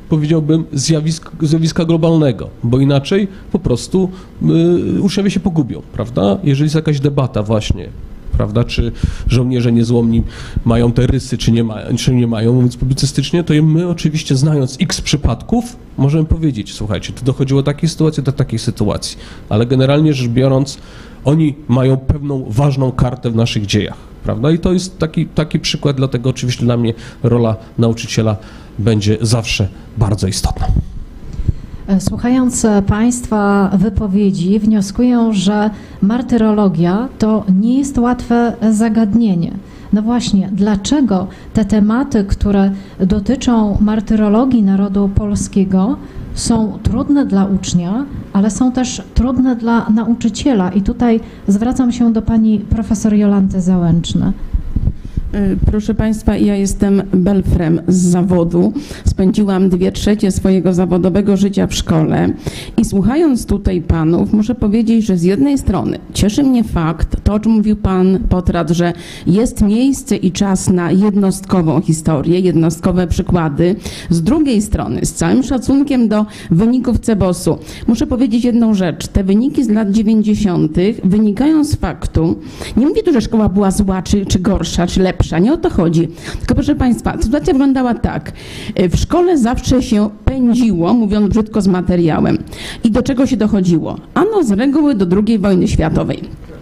S5: powiedziałbym, zjawisk, zjawiska globalnego, bo inaczej po prostu y, uczniowie się pogubią, prawda? Jeżeli jest jakaś debata właśnie, prawda, czy żołnierze niezłomni mają te rysy, czy nie, ma, czy nie mają, mówiąc publicystycznie, to my oczywiście, znając x przypadków, możemy powiedzieć, słuchajcie, to dochodziło do takiej sytuacji, do takiej sytuacji, ale generalnie rzecz biorąc, oni mają pewną ważną kartę w naszych dziejach, prawda? I to jest taki, taki przykład, dlatego oczywiście dla mnie rola nauczyciela będzie zawsze bardzo istotna.
S1: Słuchając Państwa wypowiedzi, wnioskuję, że martyrologia to nie jest łatwe zagadnienie. No właśnie, dlaczego te tematy, które dotyczą martyrologii narodu polskiego, są trudne dla ucznia, ale są też trudne dla nauczyciela? I tutaj zwracam się do pani profesor Jolanty Załęczny.
S2: Proszę Państwa, ja jestem belfrem z zawodu. Spędziłam dwie trzecie swojego zawodowego życia w szkole i słuchając tutaj panów, muszę powiedzieć, że z jednej strony cieszy mnie fakt, to o czym mówił pan Potrat, że jest miejsce i czas na jednostkową historię, jednostkowe przykłady. Z drugiej strony, z całym szacunkiem do wyników CEBOS-u, muszę powiedzieć jedną rzecz. Te wyniki z lat dziewięćdziesiątych wynikają z faktu, nie mówię tu, że szkoła była zła, czy, czy gorsza, czy lepsza, nie o to chodzi. Tylko proszę Państwa, sytuacja wyglądała tak. W szkole zawsze się pędziło, mówiąc brzydko, z materiałem. I do czego się dochodziło? Ano z reguły do drugiej wojny światowej.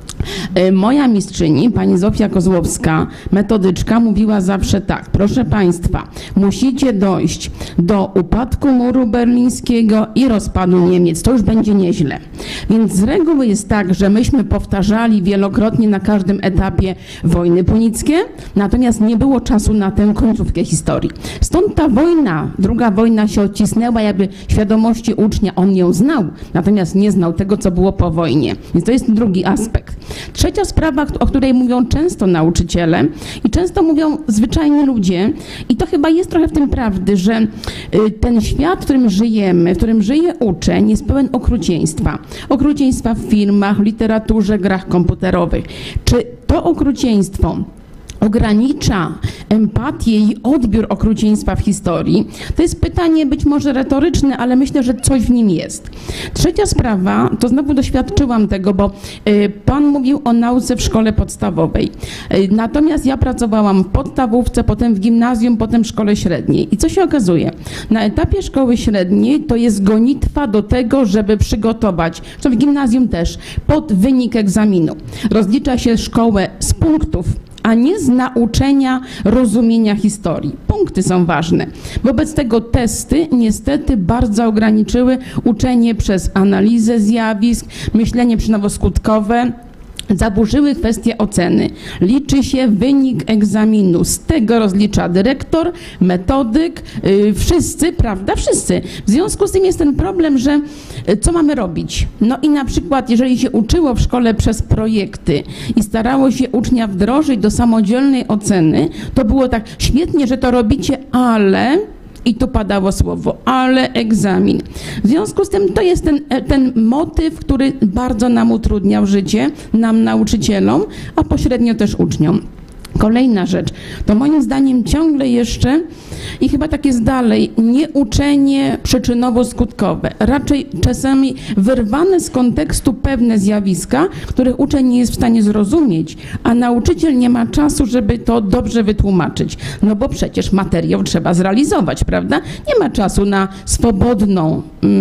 S2: Moja mistrzyni, pani Zofia Kozłowska, metodyczka, mówiła zawsze tak, proszę Państwa, musicie dojść do upadku muru berlińskiego i rozpadu Niemiec, to już będzie nieźle. Więc z reguły jest tak, że myśmy powtarzali wielokrotnie na każdym etapie wojny punickie, natomiast nie było czasu na tę końcówkę historii. Stąd ta wojna, druga wojna się odcisnęła jakby świadomości ucznia, on ją znał, natomiast nie znał tego, co było po wojnie. Więc to jest drugi aspekt. Trzecia sprawa, o której mówią często nauczyciele i często mówią zwyczajni ludzie, i to chyba jest trochę w tym prawdy, że ten świat, w którym żyjemy, w którym żyje uczeń, jest pełen okrucieństwa. Okrucieństwa w filmach, literaturze, grach komputerowych. Czy to okrucieństwo ogranicza empatię i odbiór okrucieństwa w historii? To jest pytanie być może retoryczne, ale myślę, że coś w nim jest. Trzecia sprawa, to znowu doświadczyłam tego, bo y, pan mówił o nauce w szkole podstawowej. Y, natomiast ja pracowałam w podstawówce, potem w gimnazjum, potem w szkole średniej. I co się okazuje? Na etapie szkoły średniej to jest gonitwa do tego, żeby przygotować, co w gimnazjum też, pod wynik egzaminu. Rozlicza się szkołę z punktów, a nie z nauczenia rozumienia historii. Punkty są ważne. Wobec tego testy niestety bardzo ograniczyły uczenie przez analizę zjawisk, myślenie przyczynowo-skutkowe, zaburzyły kwestię oceny. Liczy się wynik egzaminu. Z tego rozlicza dyrektor, metodyk, yy, wszyscy, prawda? Wszyscy. W związku z tym jest ten problem, że yy, co mamy robić? No i na przykład, jeżeli się uczyło w szkole przez projekty i starało się ucznia wdrożyć do samodzielnej oceny, to było tak, świetnie, że to robicie, ale... I tu padało słowo, ale egzamin. W związku z tym to jest ten, ten motyw, który bardzo nam utrudniał życie, nam nauczycielom, a pośrednio też uczniom. Kolejna rzecz, to moim zdaniem ciągle jeszcze i chyba tak jest dalej, nie uczenie przyczynowo-skutkowe, raczej czasami wyrwane z kontekstu pewne zjawiska, których uczeń nie jest w stanie zrozumieć, a nauczyciel nie ma czasu, żeby to dobrze wytłumaczyć, no bo przecież materiał trzeba zrealizować, prawda? Nie ma czasu na swobodną,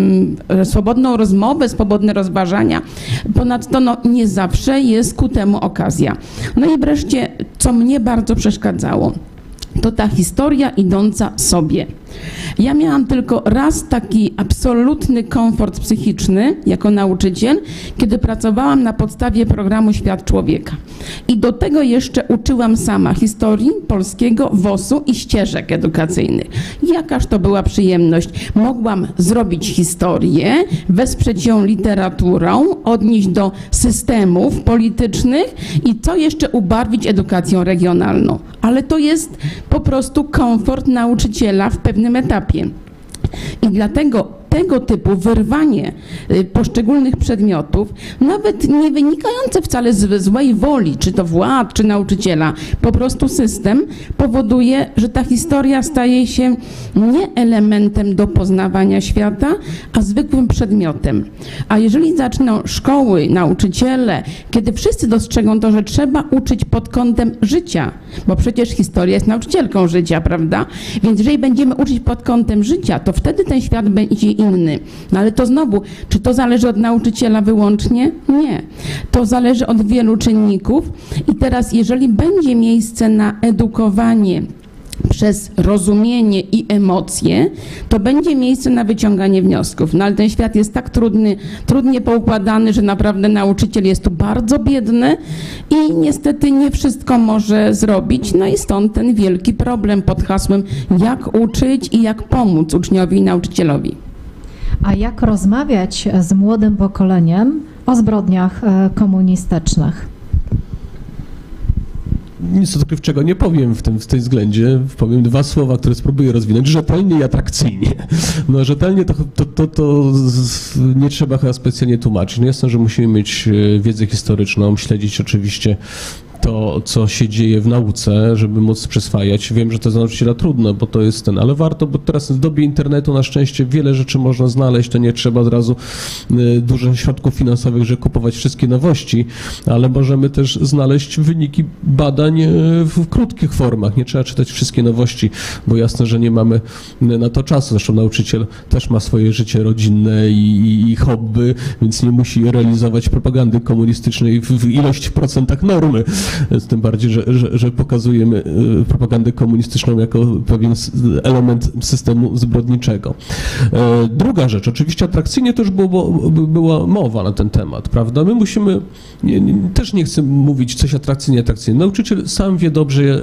S2: mm, swobodną rozmowę, swobodne rozważania. Ponadto no, nie zawsze jest ku temu okazja. No i wreszcie, co mnie bardzo przeszkadzało, to ta historia idąca sobie. Ja miałam tylko raz taki absolutny komfort psychiczny jako nauczyciel, kiedy pracowałam na podstawie programu Świat Człowieka. I do tego jeszcze uczyłam sama historii polskiego, W O S-u i ścieżek edukacyjnych. Jakaż to była przyjemność. Mogłam zrobić historię, wesprzeć ją literaturą, odnieść do systemów politycznych i co jeszcze ubarwić edukacją regionalną. Ale to jest po prostu komfort nauczyciela w pewnym etapie. I dlatego tego typu wyrwanie y, poszczególnych przedmiotów, nawet nie wynikające wcale z złej woli, czy to władz, czy nauczyciela, po prostu system powoduje, że ta historia staje się nie elementem do poznawania świata, a zwykłym przedmiotem. A jeżeli zaczną szkoły, nauczyciele, kiedy wszyscy dostrzegą to, że trzeba uczyć pod kątem życia, bo przecież historia jest nauczycielką życia, prawda? Więc jeżeli będziemy uczyć pod kątem życia, to wtedy ten świat będzie inny. No ale to znowu, czy to zależy od nauczyciela wyłącznie? Nie. To zależy od wielu czynników i teraz jeżeli będzie miejsce na edukowanie przez rozumienie i emocje, to będzie miejsce na wyciąganie wniosków. No ale ten świat jest tak trudny, trudnie poukładany, że naprawdę nauczyciel jest tu bardzo biedny i niestety nie wszystko może zrobić. No i stąd ten wielki problem pod hasłem jak uczyć i jak pomóc uczniowi i nauczycielowi.
S1: A jak rozmawiać z młodym pokoleniem o zbrodniach e, komunistycznych?
S5: Nic odkrywczego nie powiem w tym, w tej względzie. Powiem dwa słowa, które spróbuję rozwinąć. Rzetelnie i atrakcyjnie. No rzetelnie to, to, to, to z, nie trzeba chyba specjalnie tłumaczyć. No jasne, że musimy mieć wiedzę historyczną, śledzić oczywiście to, co się dzieje w nauce, żeby móc przyswajać. Wiem, że to jest dla nauczyciela trudno, bo to jest ten, ale warto, bo teraz w dobie internetu na szczęście wiele rzeczy można znaleźć, to nie trzeba od razu y, dużo środków finansowych, żeby kupować wszystkie nowości, ale możemy też znaleźć wyniki badań y, w krótkich formach. Nie trzeba czytać wszystkie nowości, bo jasne, że nie mamy na to czasu. Zresztą nauczyciel też ma swoje życie rodzinne i, i, i hobby, więc nie musi realizować propagandy komunistycznej w, w ilości procentach normy. Tym bardziej, że, że, że pokazujemy propagandę komunistyczną jako pewien element systemu zbrodniczego. Druga rzecz, oczywiście atrakcyjnie też było, była mowa na ten temat, prawda? My musimy, nie, nie, też nie chcę mówić coś atrakcyjnie, atrakcyjnie. Nauczyciel sam wie dobrze,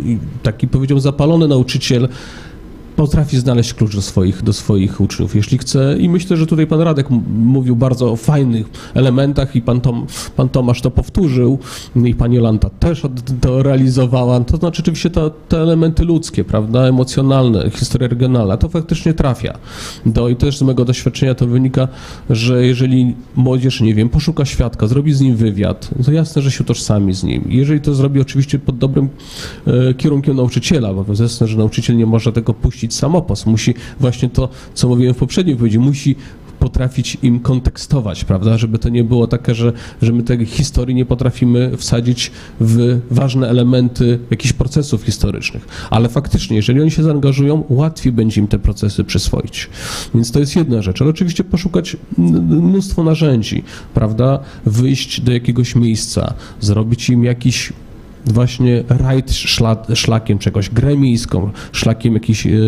S5: taki powiedział zapalony nauczyciel, potrafi znaleźć klucz do swoich, do swoich uczniów, jeśli chce. I myślę, że tutaj pan Radek mówił bardzo o fajnych elementach i pan, Tom, pan Tomasz to powtórzył i pani Jolanta też to realizowała. To znaczy oczywiście to, te elementy ludzkie, prawda, emocjonalne, historia regionalna, to faktycznie trafia. Do, I też z mojego doświadczenia to wynika, że jeżeli młodzież, nie wiem, poszuka świadka, zrobi z nim wywiad, to jasne, że się utożsami z nim. Jeżeli to zrobi oczywiście pod dobrym e, kierunkiem nauczyciela, bo jest jasne, że nauczyciel nie może tego puścić samopas, musi właśnie to, co mówiłem w poprzedniej wypowiedzi, musi potrafić im kontekstować, prawda, żeby to nie było takie, że, że my tej historii nie potrafimy wsadzić w ważne elementy jakichś procesów historycznych, ale faktycznie, jeżeli oni się zaangażują, łatwiej będzie im te procesy przyswoić. Więc to jest jedna rzecz, ale oczywiście poszukać mnóstwo narzędzi, prawda, wyjść do jakiegoś miejsca, zrobić im jakiś właśnie rajd szla, szlakiem czegoś, grę miejską, szlakiem jakichś y, y,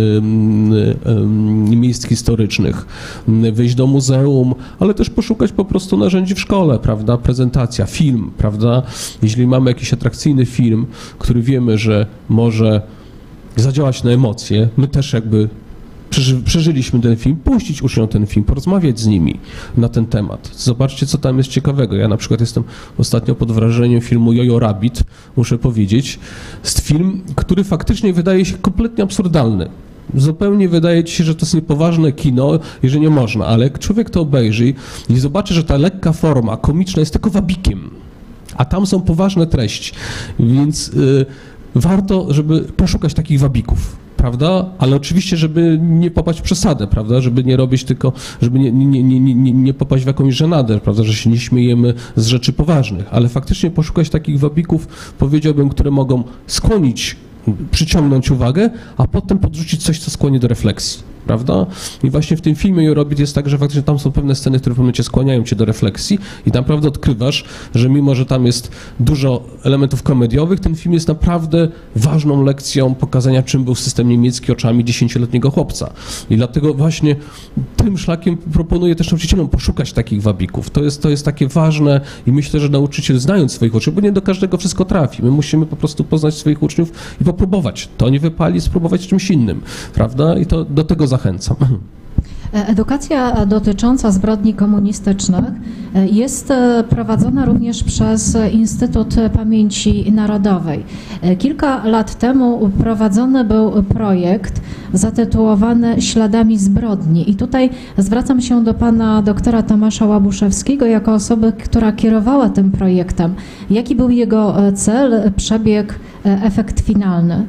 S5: y, miejsc historycznych, wyjść do muzeum, ale też poszukać po prostu narzędzi w szkole, prawda, prezentacja, film, prawda, jeśli mamy jakiś atrakcyjny film, który wiemy, że może zadziałać na emocje, my też jakby Przeży, przeżyliśmy ten film, puścić uczniom ten film, porozmawiać z nimi na ten temat. Zobaczcie, co tam jest ciekawego. Ja na przykład jestem ostatnio pod wrażeniem filmu Jojo Rabbit, muszę powiedzieć. Jest film, który faktycznie wydaje się kompletnie absurdalny. Zupełnie wydaje ci się, że to jest niepoważne kino i że nie można, ale jak człowiek to obejrzy i zobaczy, że ta lekka forma komiczna jest tylko wabikiem, a tam są poważne treści, więc y, warto, żeby poszukać takich wabików. Prawda? Ale oczywiście, żeby nie popaść w przesadę, prawda? Żeby nie robić tylko, żeby nie, nie, nie, nie, nie popaść w jakąś żenadę, prawda? Że się nie śmiejemy z rzeczy poważnych, ale faktycznie poszukać takich wabików, powiedziałbym, które mogą skłonić, przyciągnąć uwagę, a potem podrzucić coś, co skłoni do refleksji, prawda? I właśnie w tym filmie Jorobit jest tak, że faktycznie tam są pewne sceny, które w pewnym momencie skłaniają cię do refleksji i naprawdę odkrywasz, że mimo, że tam jest dużo elementów komediowych, ten film jest naprawdę ważną lekcją pokazania, czym był system niemiecki oczami dziesięcioletniego chłopca. I dlatego właśnie tym szlakiem proponuję też nauczycielom poszukać takich wabików. To jest, to jest takie ważne i myślę, że nauczyciel, znając swoich uczniów, bo nie do każdego wszystko trafi, my musimy po prostu poznać swoich uczniów i popróbować. To nie wypali, spróbować czymś innym, prawda? I to do tego zachęcam.
S1: Edukacja dotycząca zbrodni komunistycznych jest prowadzona również przez Instytut Pamięci Narodowej. Kilka lat temu prowadzony był projekt zatytułowany Śladami zbrodni i tutaj zwracam się do pana doktora Tomasza Łabuszewskiego jako osoby, która kierowała tym projektem. Jaki był jego cel, przebieg, efekt finalny?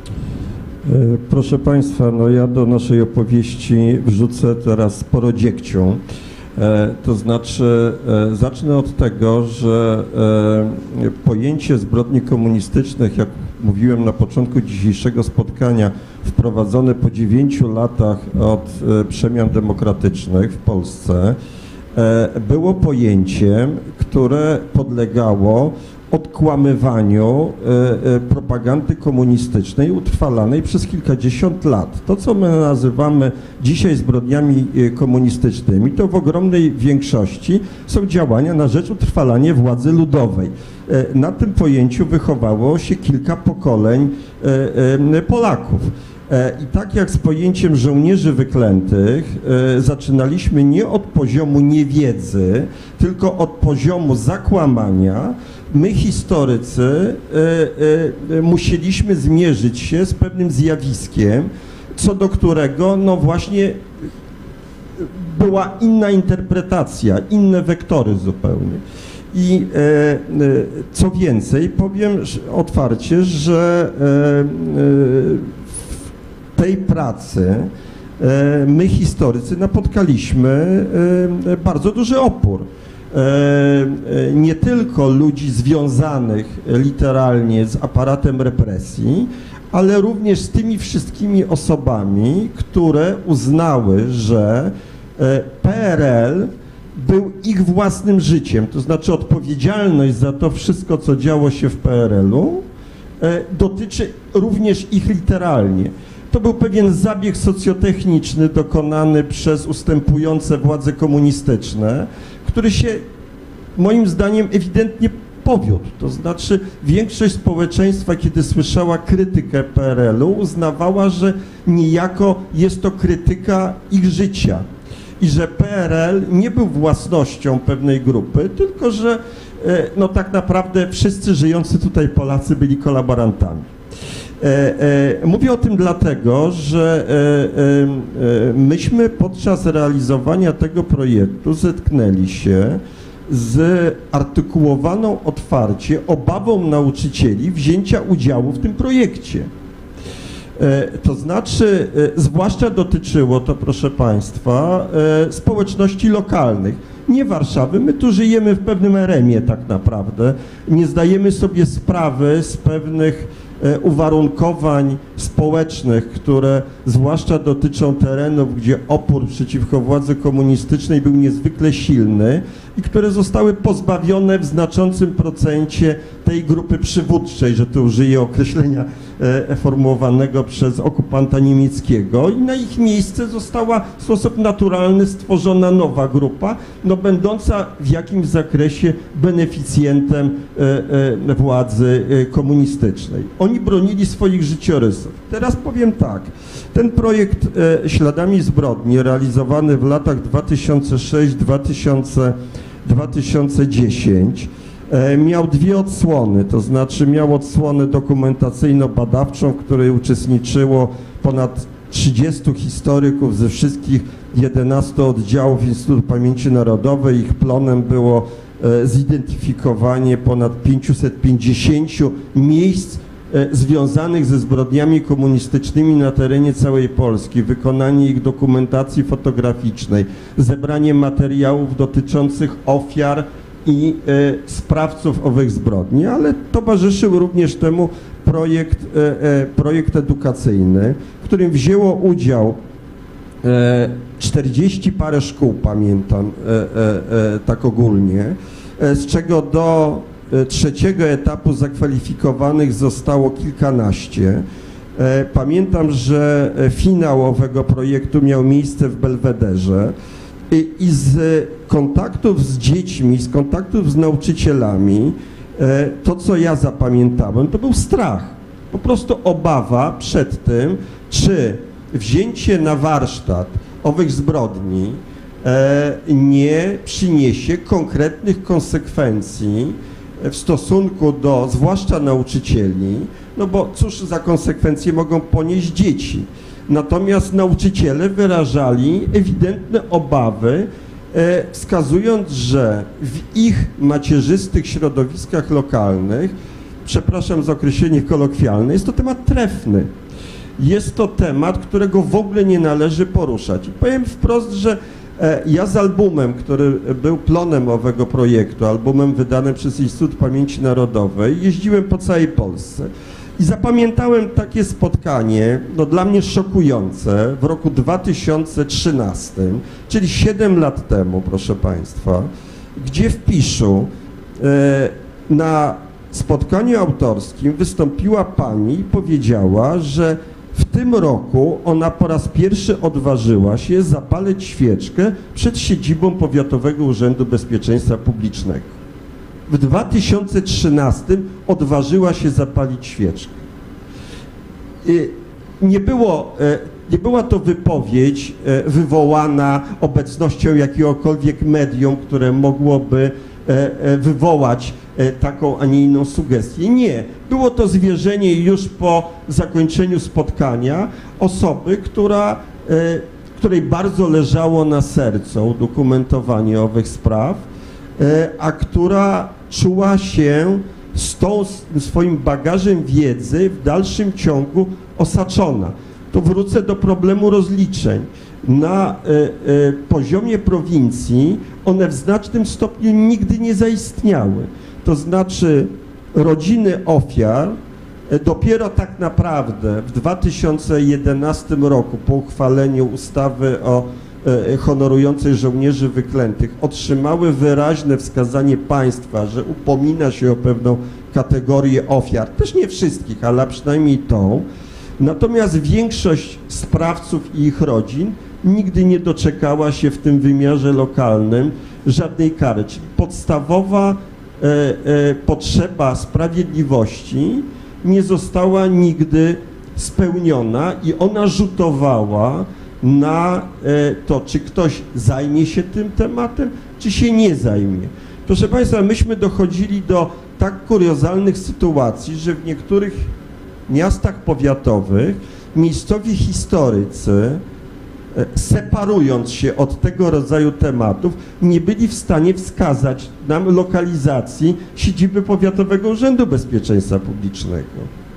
S4: Proszę Państwa, no ja do naszej opowieści wrzucę teraz sporo dziegcią. E, to znaczy, e, zacznę od tego, że e, pojęcie zbrodni komunistycznych, jak mówiłem na początku dzisiejszego spotkania, wprowadzone po dziewięciu latach od e, przemian demokratycznych w Polsce, e, było pojęciem, które podlegało odkłamywaniu e, e, propagandy komunistycznej utrwalanej przez kilkadziesiąt lat. To, co my nazywamy dzisiaj zbrodniami e, komunistycznymi, to w ogromnej większości są działania na rzecz utrwalania władzy ludowej. E, na tym pojęciu wychowało się kilka pokoleń e, e, Polaków. I tak jak z pojęciem żołnierzy wyklętych e, zaczynaliśmy nie od poziomu niewiedzy, tylko od poziomu zakłamania, my historycy e, e, musieliśmy zmierzyć się z pewnym zjawiskiem, co do którego no właśnie była inna interpretacja, inne wektory zupełnie. I e, e, co więcej, powiem otwarcie, że e, e, tej pracy my, historycy, napotkaliśmy bardzo duży opór. Nie tylko ludzi związanych literalnie z aparatem represji, ale również z tymi wszystkimi osobami, które uznały, że P R L był ich własnym życiem, to znaczy odpowiedzialność za to wszystko, co działo się w P R L-u, dotyczy również ich literalnie. To był pewien zabieg socjotechniczny dokonany przez ustępujące władze komunistyczne, który się moim zdaniem ewidentnie powiódł. To znaczy większość społeczeństwa, kiedy słyszała krytykę P R L-u, uznawała, że niejako jest to krytyka ich życia i że P R L nie był własnością pewnej grupy, tylko że no, tak naprawdę wszyscy żyjący tutaj Polacy byli kolaborantami. E, e, mówię o tym dlatego, że e, e, myśmy podczas realizowania tego projektu zetknęli się z artykułowaną otwarcie obawą nauczycieli wzięcia udziału w tym projekcie. E, to znaczy, e, zwłaszcza dotyczyło to, proszę Państwa, e, społeczności lokalnych. Nie Warszawy, my tu żyjemy w pewnym eremie tak naprawdę, nie zdajemy sobie sprawy z pewnych uwarunkowań społecznych, które zwłaszcza dotyczą terenów, gdzie opór przeciwko władzy komunistycznej był niezwykle silny i które zostały pozbawione w znaczącym procencie tej grupy przywódczej, że tu użyję określenia e, formułowanego przez okupanta niemieckiego, i na ich miejsce została w sposób naturalny stworzona nowa grupa, no będąca w jakimś zakresie beneficjentem e, e, władzy e, komunistycznej. Oni bronili swoich życiorysów. Teraz powiem tak, ten projekt e, Śladami zbrodni realizowany w latach dwa tysiące szóstym do dwa tysiące dziesiątego e, miał dwie odsłony, to znaczy miał odsłonę dokumentacyjno-badawczą, w której uczestniczyło ponad trzydziestu historyków ze wszystkich jedenastu oddziałów Instytutu Pamięci Narodowej. Ich plonem było e, zidentyfikowanie ponad pięciuset pięćdziesięciu miejsc związanych ze zbrodniami komunistycznymi na terenie całej Polski, wykonanie ich dokumentacji fotograficznej, zebranie materiałów dotyczących ofiar i e, sprawców owych zbrodni, ale towarzyszył również temu projekt, e, e, projekt edukacyjny, w którym wzięło udział e, czterdzieści parę szkół, pamiętam, e, e, e, tak ogólnie, e, z czego do trzeciego etapu zakwalifikowanych zostało kilkanaście. Pamiętam, że finał owego projektu miał miejsce w Belwederze i, i z kontaktów z dziećmi, z kontaktów z nauczycielami, to co ja zapamiętałem, to był strach. Po prostu obawa przed tym, czy wzięcie na warsztat
S6: owych zbrodni nie przyniesie konkretnych konsekwencji w stosunku do, zwłaszcza nauczycieli, no bo cóż za konsekwencje mogą ponieść dzieci. Natomiast nauczyciele wyrażali ewidentne obawy, wskazując, że w ich macierzystych środowiskach lokalnych, przepraszam za określenie kolokwialne, jest to temat trefny. Jest to temat, którego w ogóle nie należy poruszać. I powiem wprost, że ja z albumem, który był plonem owego projektu, albumem wydanym przez Instytut Pamięci Narodowej, jeździłem po całej Polsce i zapamiętałem takie spotkanie, no dla mnie szokujące, w roku dwa tysiące trzynastym, czyli siedem lat temu, proszę Państwa, gdzie w Piszu e, na spotkaniu autorskim wystąpiła pani i powiedziała, że w tym roku ona po raz pierwszy odważyła się zapalić świeczkę przed siedzibą Powiatowego Urzędu Bezpieczeństwa Publicznego. W dwa tysiące trzynastym odważyła się zapalić świeczkę. Nie było, nie była to wypowiedź wywołana obecnością jakiegokolwiek medium, które mogłoby wywołać taką, a nie inną sugestię. Nie. Było to zwierzenie już po zakończeniu spotkania osoby, która, której bardzo leżało na sercu udokumentowanie owych spraw, a która czuła się z tą swoim bagażem wiedzy w dalszym ciągu osaczona. To wrócę do problemu rozliczeń. Na y, y, poziomie prowincji one w znacznym stopniu nigdy nie zaistniały. To znaczy rodziny ofiar y, dopiero tak naprawdę w dwa tysiące jedenastym roku po uchwaleniu ustawy o y, honorującej żołnierzy wyklętych otrzymały wyraźne wskazanie państwa, że upomina się o pewną kategorię ofiar, też nie wszystkich, ale przynajmniej tą. Natomiast większość sprawców i ich rodzin nigdy nie doczekała się w tym wymiarze lokalnym żadnej kary. Czyli podstawowa e, e, potrzeba sprawiedliwości nie została nigdy spełniona i ona rzutowała na e, to, czy ktoś zajmie się tym tematem, czy się nie zajmie. Proszę Państwa, myśmy dochodzili do tak kuriozalnych sytuacji, że w niektórych miastach powiatowych miejscowi historycy, separując się od tego rodzaju tematów, nie byli w stanie wskazać nam lokalizacji siedziby Powiatowego Urzędu Bezpieczeństwa Publicznego.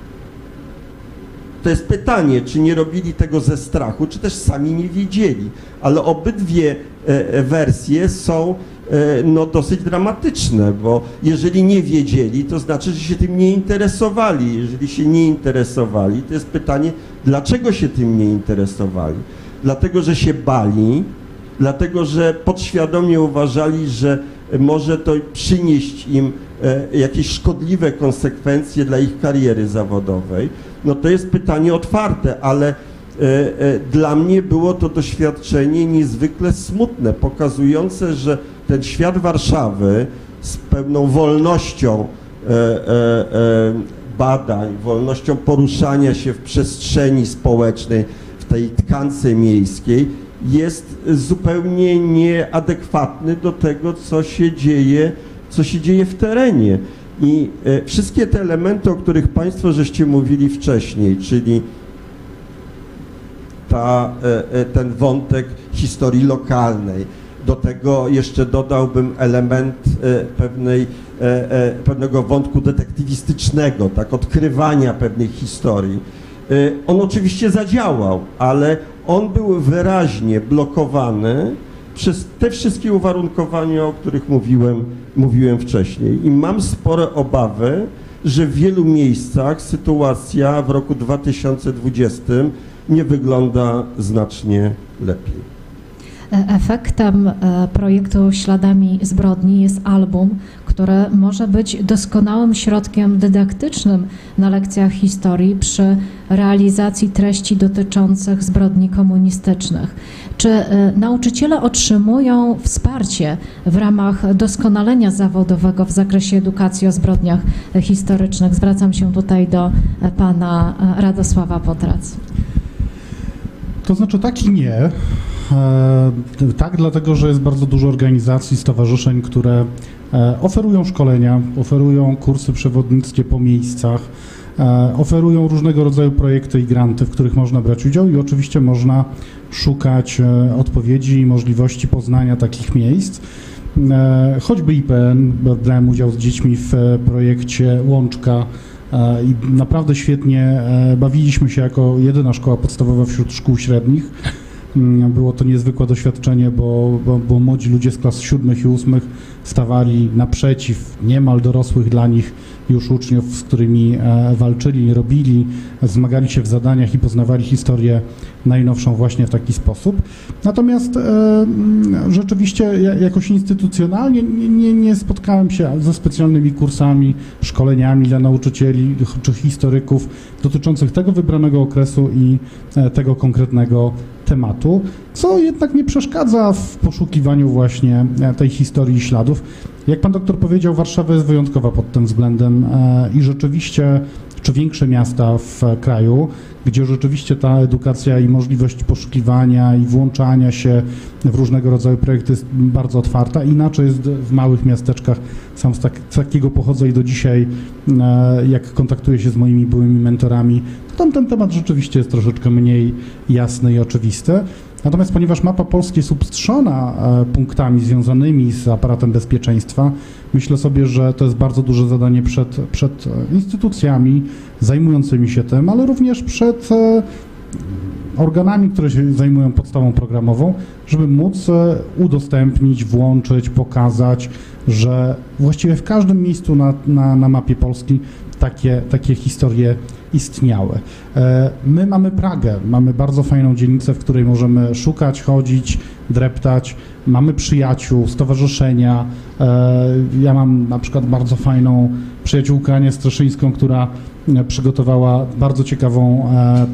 S6: To jest pytanie, czy nie robili tego ze strachu, czy też sami nie wiedzieli, ale obydwie wersje są no, dosyć dramatyczne, bo jeżeli nie wiedzieli, to znaczy, że się tym nie interesowali. Jeżeli się nie interesowali, to jest pytanie, dlaczego się tym nie interesowali? Dlatego, że się bali, dlatego, że podświadomie uważali, że może to przynieść im jakieś szkodliwe konsekwencje dla ich kariery zawodowej. No to jest pytanie otwarte, ale dla mnie było to doświadczenie niezwykle smutne, pokazujące, że ten świat Warszawy z pewną wolnością e, e, e, badań, wolnością poruszania się w przestrzeni społecznej, w tej tkance miejskiej, jest zupełnie nieadekwatny do tego, co się dzieje, co się dzieje w terenie. I e, wszystkie te elementy, o których Państwo żeście mówili wcześniej, czyli ta, e, ten wątek historii lokalnej, do tego jeszcze dodałbym element e, pewnej, e, e, pewnego wątku detektywistycznego, tak, odkrywania pewnej historii. E, on oczywiście zadziałał, ale on był wyraźnie blokowany przez te wszystkie uwarunkowania, o których mówiłem, mówiłem wcześniej. I mam spore obawy, że w wielu miejscach sytuacja w roku dwa tysiące dwudziestym nie wygląda znacznie lepiej.
S1: Efektem projektu Śladami zbrodni jest album, który może być doskonałym środkiem dydaktycznym na lekcjach historii przy realizacji treści dotyczących zbrodni komunistycznych. Czy nauczyciele otrzymują wsparcie w ramach doskonalenia zawodowego w zakresie edukacji o zbrodniach historycznych? Zwracam się tutaj do pana Radosława Potrac.
S3: To znaczy tak i nie. E, tak, dlatego, że jest bardzo dużo organizacji, stowarzyszeń, które e, oferują szkolenia, oferują kursy przewodnictwie po miejscach, e, oferują różnego rodzaju projekty i granty, w których można brać udział i oczywiście można szukać e, odpowiedzi i możliwości poznania takich miejsc. E, choćby I P N, brałem udział z dziećmi w e, projekcie Łączka e, i naprawdę świetnie e, bawiliśmy się jako jedyna szkoła podstawowa wśród szkół średnich. Było to niezwykłe doświadczenie, bo, bo, bo młodzi ludzie z klas siódmych i ósmych stawali naprzeciw niemal dorosłych dla nich już uczniów, z którymi e, walczyli, robili, zmagali się w zadaniach i poznawali historię najnowszą właśnie w taki sposób. Natomiast e, rzeczywiście jakoś instytucjonalnie nie, nie, nie spotkałem się ze specjalnymi kursami, szkoleniami dla nauczycieli czy historyków dotyczących tego wybranego okresu i e, tego konkretnego tematu, co jednak nie przeszkadza w poszukiwaniu właśnie tej historii i śladów. Jak pan doktor powiedział, Warszawa jest wyjątkowa pod tym względem e, i rzeczywiście, czy większe miasta w kraju, gdzie rzeczywiście ta edukacja i możliwość poszukiwania i włączania się w różnego rodzaju projekty jest bardzo otwarta. Inaczej jest w małych miasteczkach. Sam z, tak, z takiego pochodzę i do dzisiaj, e, jak kontaktuję się z moimi byłymi mentorami, to tam ten temat rzeczywiście jest troszeczkę mniej jasny i oczywisty. Natomiast ponieważ mapa Polski jest upstrzona e, punktami związanymi z aparatem bezpieczeństwa, myślę sobie, że to jest bardzo duże zadanie przed, przed instytucjami zajmującymi się tym, ale również przed e, organami, które się zajmują podstawą programową, żeby móc e, udostępnić, włączyć, pokazać, że właściwie w każdym miejscu na, na, na mapie Polski takie, takie historie istniały. My mamy Pragę, mamy bardzo fajną dzielnicę, w której możemy szukać, chodzić, dreptać, mamy przyjaciół, stowarzyszenia. Ja mam na przykład bardzo fajną przyjaciółkę Anię Straszyńską, która przygotowała bardzo ciekawą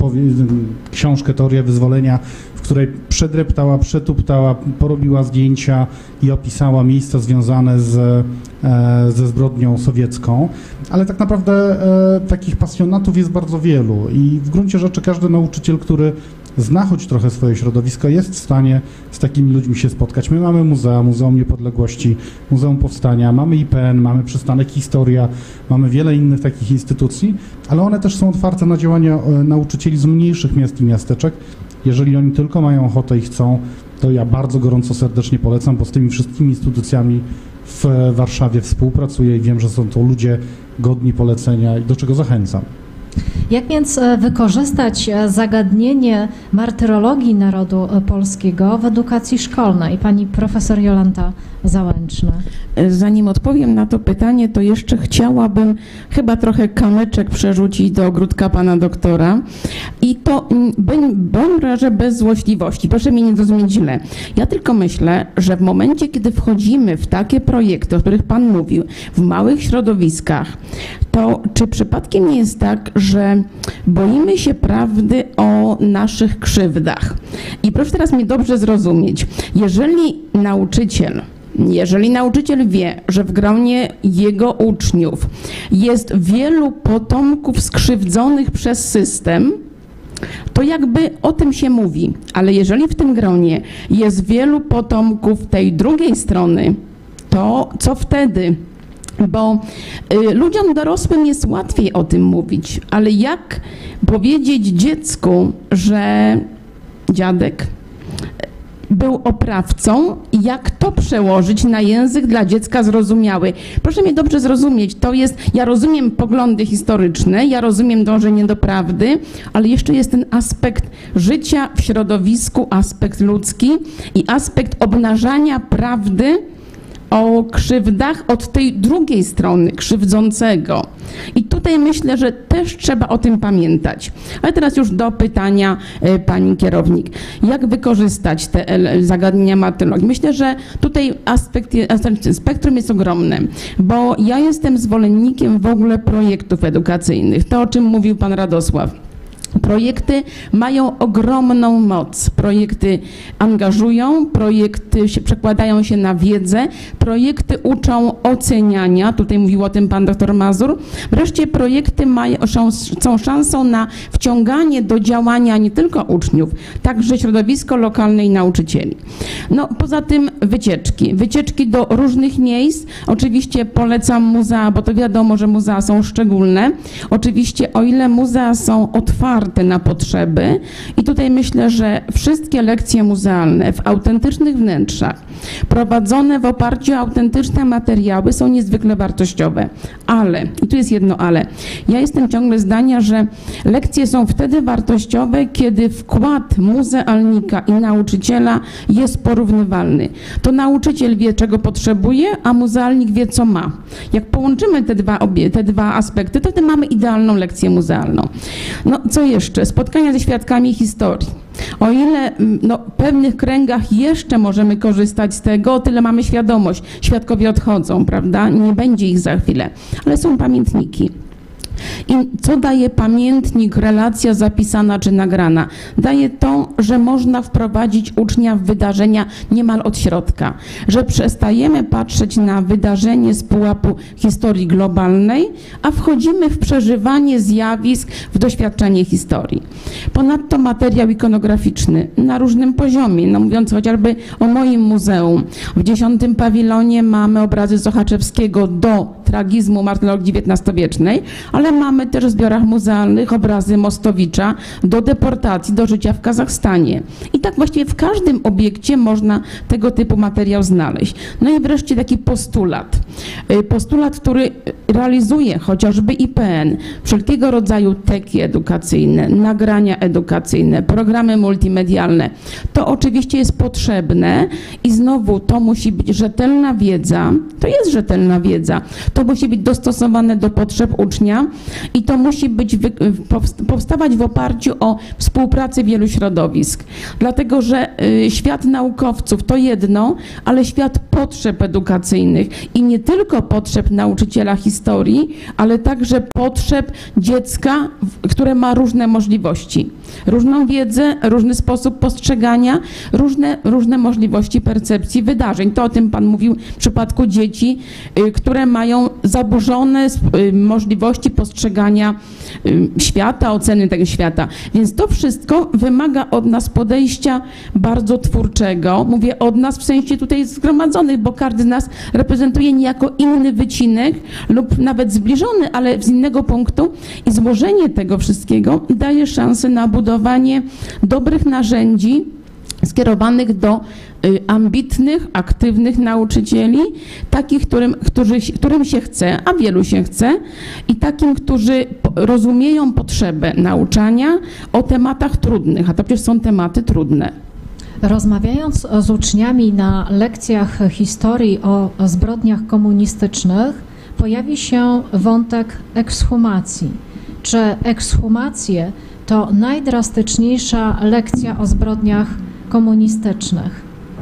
S3: książkę Teoria Wyzwolenia, w której przedreptała, przetuptała, porobiła zdjęcia i opisała miejsca związane z, ze zbrodnią sowiecką. Ale tak naprawdę takich pasjonatów jest bardzo wielu i w gruncie rzeczy każdy nauczyciel, który zna choć trochę swoje środowisko, jest w stanie z takimi ludźmi się spotkać. My mamy muzea, Muzeum Niepodległości, Muzeum Powstania, mamy I P N, mamy przystanek Historia, mamy wiele innych takich instytucji, ale one też są otwarte na działania nauczycieli z mniejszych miast i miasteczek. Jeżeli oni tylko mają ochotę i chcą, to ja bardzo gorąco, serdecznie polecam, bo z tymi wszystkimi instytucjami w Warszawie współpracuję i wiem, że są to ludzie godni polecenia i do czego zachęcam.
S1: Jak więc wykorzystać zagadnienie martyrologii narodu polskiego w edukacji szkolnej? Pani profesor Jolanta Załęczna.
S2: Zanim odpowiem na to pytanie, to jeszcze chciałabym chyba trochę kamyczek przerzucić do ogródka pana doktora i to że bez złośliwości, proszę mnie nie zrozumieć źle. Ja tylko myślę, że w momencie, kiedy wchodzimy w takie projekty, o których pan mówił, w małych środowiskach, to czy przypadkiem nie jest tak, że boimy się prawdy o naszych krzywdach? I proszę teraz mnie dobrze zrozumieć. Jeżeli nauczyciel Jeżeli nauczyciel wie, że w gronie jego uczniów jest wielu potomków skrzywdzonych przez system, to jakby o tym się mówi. Ale jeżeli w tym gronie jest wielu potomków tej drugiej strony, to co wtedy? Bo y, ludziom dorosłym jest łatwiej o tym mówić, ale jak powiedzieć dziecku, że dziadek był oprawcą i jak to przełożyć na język dla dziecka zrozumiały? Proszę mnie dobrze zrozumieć, to jest, ja rozumiem poglądy historyczne, ja rozumiem dążenie do prawdy, ale jeszcze jest ten aspekt życia w środowisku, aspekt ludzki i aspekt obnażania prawdy o krzywdach od tej drugiej strony, krzywdzącego. I tutaj myślę, że też trzeba o tym pamiętać. Ale teraz już do pytania y, pani kierownik. Jak wykorzystać te zagadnienia martyrologii? Myślę, że tutaj aspekt, spektrum jest ogromne, bo ja jestem zwolennikiem w ogóle projektów edukacyjnych. To, o czym mówił pan Radosław. Projekty mają ogromną moc. Projekty angażują, projekty się, przekładają się na wiedzę, projekty uczą oceniania, tutaj mówił o tym pan doktor Mazur. Wreszcie projekty mają, są szansą na wciąganie do działania nie tylko uczniów, także środowisko lokalne i nauczycieli. No, poza tym wycieczki. Wycieczki do różnych miejsc. Oczywiście polecam muzea, bo to wiadomo, że muzea są szczególne. Oczywiście o ile muzea są otwarte na potrzeby i tutaj myślę, że wszystkie lekcje muzealne w autentycznych wnętrzach, prowadzone w oparciu o autentyczne materiały są niezwykle wartościowe. Ale, i tu jest jedno ale, ja jestem ciągle zdania, że lekcje są wtedy wartościowe, kiedy wkład muzealnika i nauczyciela jest porównywalny. To nauczyciel wie, czego potrzebuje, a muzealnik wie, co ma. Jak połączymy te dwa, obie, te dwa aspekty, to wtedy mamy idealną lekcję muzealną. No, co jeszcze? Spotkania ze świadkami historii. O ile no, w pewnych kręgach jeszcze możemy korzystać z tego, o tyle mamy świadomość. Świadkowie odchodzą, prawda? Nie będzie ich za chwilę, ale są pamiętniki. I co daje pamiętnik, relacja zapisana czy nagrana? Daje to, że można wprowadzić ucznia w wydarzenia niemal od środka, że przestajemy patrzeć na wydarzenie z pułapu historii globalnej, a wchodzimy w przeżywanie zjawisk, w doświadczenie historii. Ponadto materiał ikonograficzny na różnym poziomie, no mówiąc chociażby o moim muzeum. W dziesiątym pawilonie mamy obrazy Sochaczewskiego do tragizmu martyrologii dziewiętnastowiecznej, ale mamy też w zbiorach muzealnych obrazy Mostowicza do deportacji, do życia w Kazachstanie. I tak właściwie w każdym obiekcie można tego typu materiał znaleźć. No i wreszcie taki postulat. Postulat, który realizuje chociażby I P N, wszelkiego rodzaju teki edukacyjne, nagrania edukacyjne, programy multimedialne. To oczywiście jest potrzebne i znowu to musi być rzetelna wiedza, to jest rzetelna wiedza, to musi być dostosowane do potrzeb ucznia i to musi być, powstawać w oparciu o współpracę wielu środowisk. Dlatego, że świat naukowców to jedno, ale świat potrzeb edukacyjnych i nie tylko potrzeb nauczyciela historii, ale także potrzeb dziecka, które ma różne możliwości. Różną wiedzę, różny sposób postrzegania, różne, różne możliwości percepcji wydarzeń. To o tym pan mówił w przypadku dzieci, które mają zaburzone możliwości postrzegania świata, oceny tego świata. Więc to wszystko wymaga od nas podejścia bardzo twórczego. Mówię od nas w sensie tutaj zgromadzonych, bo każdy z nas reprezentuje niejako inny wycinek lub nawet zbliżony, ale z innego punktu i złożenie tego wszystkiego daje szansę na budowanie dobrych narzędzi skierowanych do y, ambitnych, aktywnych nauczycieli, takich, którym, którzy, którym się chce, a wielu się chce, i takim, którzy rozumieją potrzebę nauczania o tematach trudnych, a to przecież są tematy trudne.
S1: Rozmawiając z uczniami na lekcjach historii o zbrodniach komunistycznych, pojawi się wątek ekshumacji. Czy ekshumacje to najdrastyczniejsza lekcja o zbrodniach komunistycznych?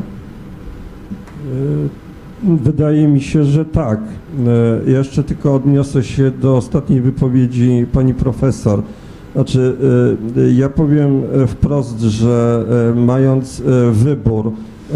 S4: Wydaje mi się, że tak. Ja jeszcze tylko odniosę się do ostatniej wypowiedzi pani profesor. Znaczy, ja powiem wprost, że mając wybór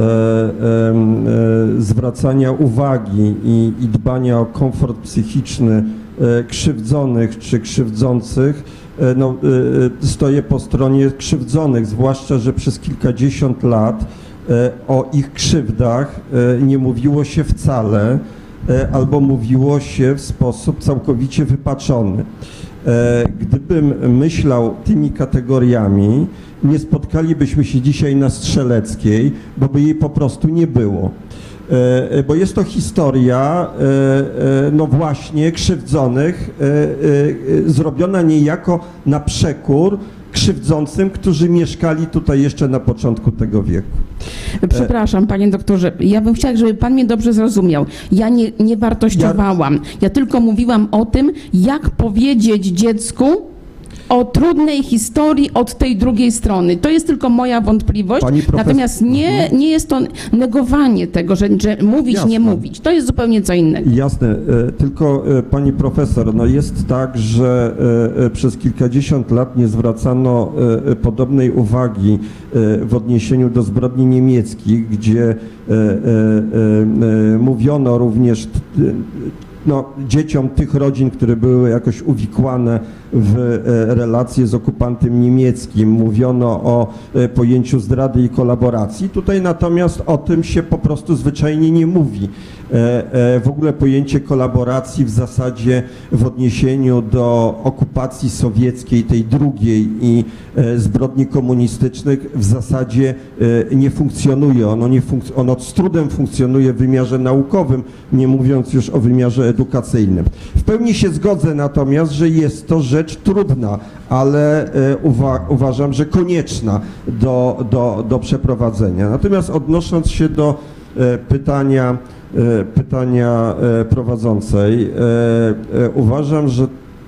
S4: zwracania uwagi i, i dbania o komfort psychiczny krzywdzonych czy krzywdzących, no, stoję po stronie krzywdzonych, zwłaszcza, że przez kilkadziesiąt lat o ich krzywdach nie mówiło się wcale, albo mówiło się w sposób całkowicie wypaczony. Gdybym myślał tymi kategoriami, nie spotkalibyśmy się dzisiaj na Strzeleckiej, bo by jej po prostu nie było. Bo jest to historia, no właśnie, krzywdzonych, zrobiona niejako na przekór krzywdzącym, którzy mieszkali tutaj jeszcze na początku tego wieku.
S2: Przepraszam, panie doktorze, ja bym chciała, żeby pan mnie dobrze zrozumiał. Ja nie, nie wartościowałam. Ja tylko mówiłam o tym, jak powiedzieć dziecku, o trudnej historii od tej drugiej strony. To jest tylko moja wątpliwość,
S6: Pani profesor-
S2: natomiast nie, nie jest to negowanie tego, że, że mówić,
S6: Jasne.
S2: nie mówić. To jest zupełnie co innego.
S6: Jasne, e, tylko e, pani profesor, no jest tak, że e, e, przez kilkadziesiąt lat nie zwracano e, e, podobnej uwagi e, w odniesieniu do zbrodni niemieckich, gdzie e, e, e, mówiono również t, no, dzieciom tych rodzin, które były jakoś uwikłane w e, relacje z okupantem niemieckim, mówiono o e, pojęciu zdrady i kolaboracji. Tutaj natomiast o tym się po prostu zwyczajnie nie mówi. E, e, w ogóle pojęcie kolaboracji w zasadzie w odniesieniu do okupacji sowieckiej, tej drugiej i e, zbrodni komunistycznych w zasadzie e, nie funkcjonuje. Ono, nie funk- ono z trudem funkcjonuje w wymiarze naukowym, nie mówiąc już o wymiarze edukacyjnym. W pełni się zgodzę natomiast, że jest to rzecz trudna, ale e, uwa- uważam, że konieczna do, do, do przeprowadzenia. Natomiast odnosząc się do e, pytania, e, pytania e, prowadzącej, e, e, uważam, że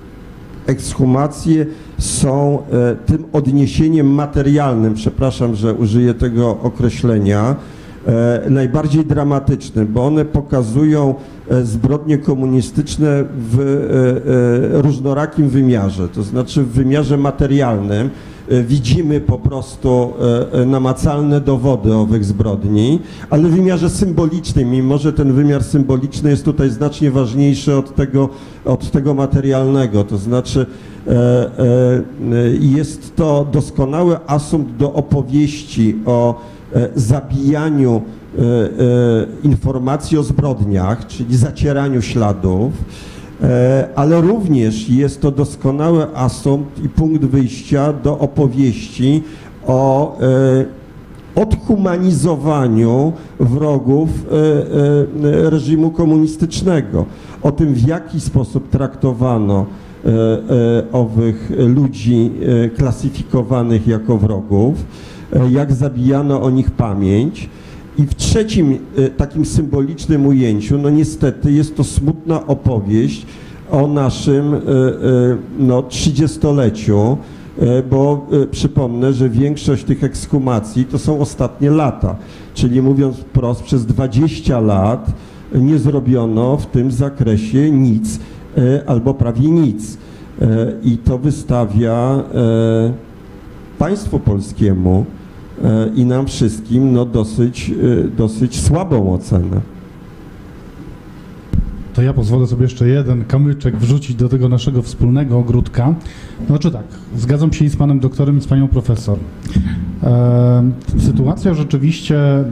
S6: ekshumacje są e, tym odniesieniem materialnym, przepraszam, że użyję tego określenia, e, najbardziej dramatycznym, bo one pokazują e, zbrodnie komunistyczne w e, e, różnorakim wymiarze, to znaczy w wymiarze materialnym. E, widzimy po prostu e, e, namacalne dowody owych zbrodni, ale w wymiarze symbolicznym, mimo że ten wymiar symboliczny jest tutaj znacznie ważniejszy od tego, od tego materialnego, to znaczy e, e, jest to doskonały asumpt do opowieści o e, zabijaniu e, e, informacji o zbrodniach, czyli zacieraniu śladów, e, ale również jest to doskonały asumpt i punkt wyjścia do opowieści o e, odhumanizowaniu wrogów e, e, reżimu komunistycznego, o tym, w jaki sposób traktowano e, e, owych ludzi e, klasyfikowanych jako wrogów, e, jak zabijano o nich pamięć. I w trzecim e, takim symbolicznym ujęciu, no niestety jest to smutna opowieść o naszym e, e, no, trzydziestoleciu, e, bo e, przypomnę, że większość tych ekshumacji to są ostatnie lata, czyli mówiąc wprost, przez dwadzieścia lat nie zrobiono w tym zakresie nic e, albo prawie nic. E, I to wystawia e, państwu polskiemu e, i nam wszystkim no, dosyć, e, dosyć słabą ocenę.
S3: To ja pozwolę sobie jeszcze jeden kamyczek wrzucić do tego naszego wspólnego ogródka. Znaczy tak, zgadzam się i z panem doktorem, i z panią profesor. E, sytuacja rzeczywiście e,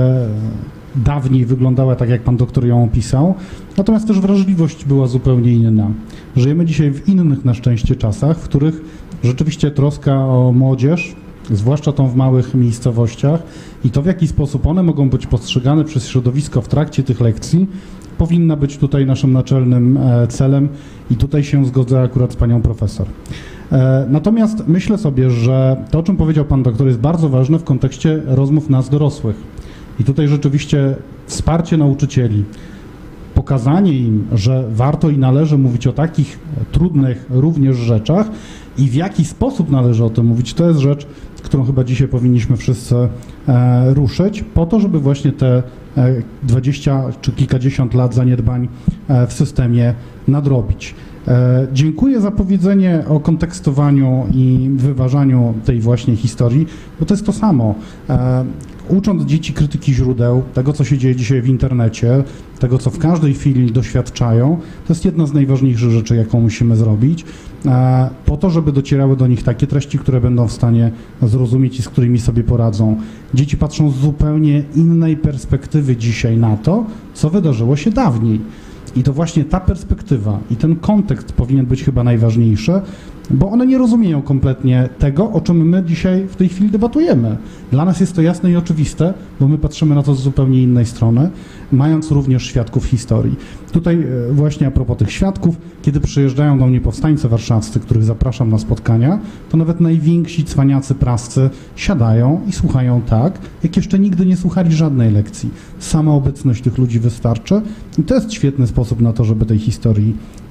S3: dawniej wyglądała tak, jak pan doktor ją opisał, natomiast też wrażliwość była zupełnie inna. Żyjemy dzisiaj w innych na szczęście czasach, w których rzeczywiście troska o młodzież, zwłaszcza tą w małych miejscowościach, i to, w jaki sposób one mogą być postrzegane przez środowisko w trakcie tych lekcji, powinna być tutaj naszym naczelnym celem i tutaj się zgodzę akurat z panią profesor. Natomiast myślę sobie, że to, o czym powiedział pan doktor, jest bardzo ważne w kontekście rozmów nas dorosłych. I tutaj rzeczywiście wsparcie nauczycieli, pokazanie im, że warto i należy mówić o takich trudnych również rzeczach i w jaki sposób należy o tym mówić, to jest rzecz, którą chyba dzisiaj powinniśmy wszyscy e, ruszyć, po to, żeby właśnie te e, dwadzieścia czy kilkadziesiąt lat zaniedbań e, w systemie nadrobić. E, dziękuję za powiedzenie o kontekstowaniu i wyważaniu tej właśnie historii, bo to jest to samo. E, ucząc dzieci krytyki źródeł, tego, co się dzieje dzisiaj w internecie, tego, co w każdej chwili doświadczają, to jest jedna z najważniejszych rzeczy, jaką musimy zrobić, e, po to, żeby docierały do nich takie treści, które będą w stanie zrozumieć i z którymi sobie poradzą. Dzieci patrzą z zupełnie innej perspektywy dzisiaj na to, co wydarzyło się dawniej. I to właśnie ta perspektywa i ten kontekst powinien być chyba najważniejszy, bo one nie rozumieją kompletnie tego, o czym my dzisiaj w tej chwili debatujemy. Dla nas jest to jasne i oczywiste, bo my patrzymy na to z zupełnie innej strony, mając również świadków historii. Tutaj właśnie a propos tych świadków, kiedy przyjeżdżają do mnie powstańcy warszawscy, których zapraszam na spotkania, to nawet najwięksi cwaniacy prascy siadają i słuchają tak, jak jeszcze nigdy nie słuchali żadnej lekcji. Sama obecność tych ludzi wystarczy i to jest świetny sposób na to, żeby tej historii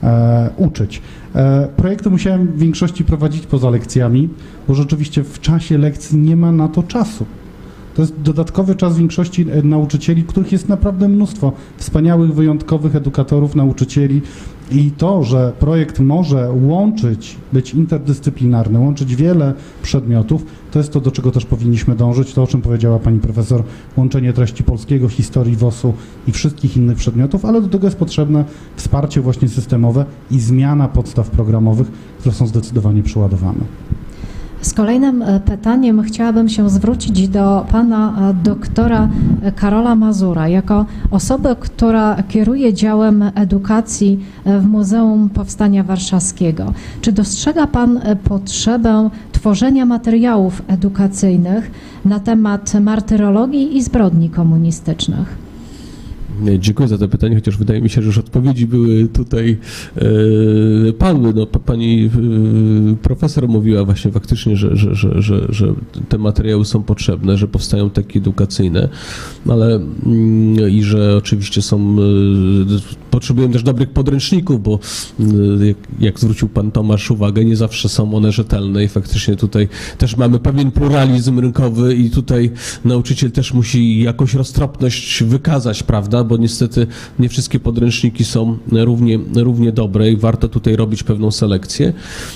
S3: e, uczyć. E, projekty musiałem w większości prowadzić poza lekcjami, bo rzeczywiście w czasie lekcji nie ma na to czasu. To jest dodatkowy czas większości nauczycieli, których jest naprawdę mnóstwo, wspaniałych, wyjątkowych edukatorów, nauczycieli. I to, że projekt może łączyć, być interdyscyplinarny, łączyć wiele przedmiotów, to jest to, do czego też powinniśmy dążyć, to o czym powiedziała pani profesor, łączenie treści polskiego, historii, W O S-u i wszystkich innych przedmiotów, ale do tego jest potrzebne wsparcie właśnie systemowe i zmiana podstaw programowych, które są zdecydowanie przeładowane.
S1: Z kolejnym pytaniem chciałabym się zwrócić do pana doktora Karola Mazura. Jako osoby, która kieruje działem edukacji w Muzeum Powstania Warszawskiego, czy dostrzega pan potrzebę tworzenia materiałów edukacyjnych na temat martyrologii i zbrodni komunistycznych?
S5: Dziękuję za to pytanie, chociaż wydaje mi się, że już odpowiedzi były tutaj e, padły. No, pani e, profesor mówiła właśnie faktycznie, że, że, że, że, że te materiały są potrzebne, że powstają takie edukacyjne, ale mm, i że oczywiście są, e, potrzebujemy też dobrych podręczników, bo e, jak, jak zwrócił pan Tomasz uwagę, nie zawsze są one rzetelne i faktycznie tutaj też mamy pewien pluralizm rynkowy i tutaj nauczyciel też musi jakąś roztropność wykazać, prawda? Bo niestety nie wszystkie podręczniki są równie, równie dobre i warto tutaj robić pewną selekcję.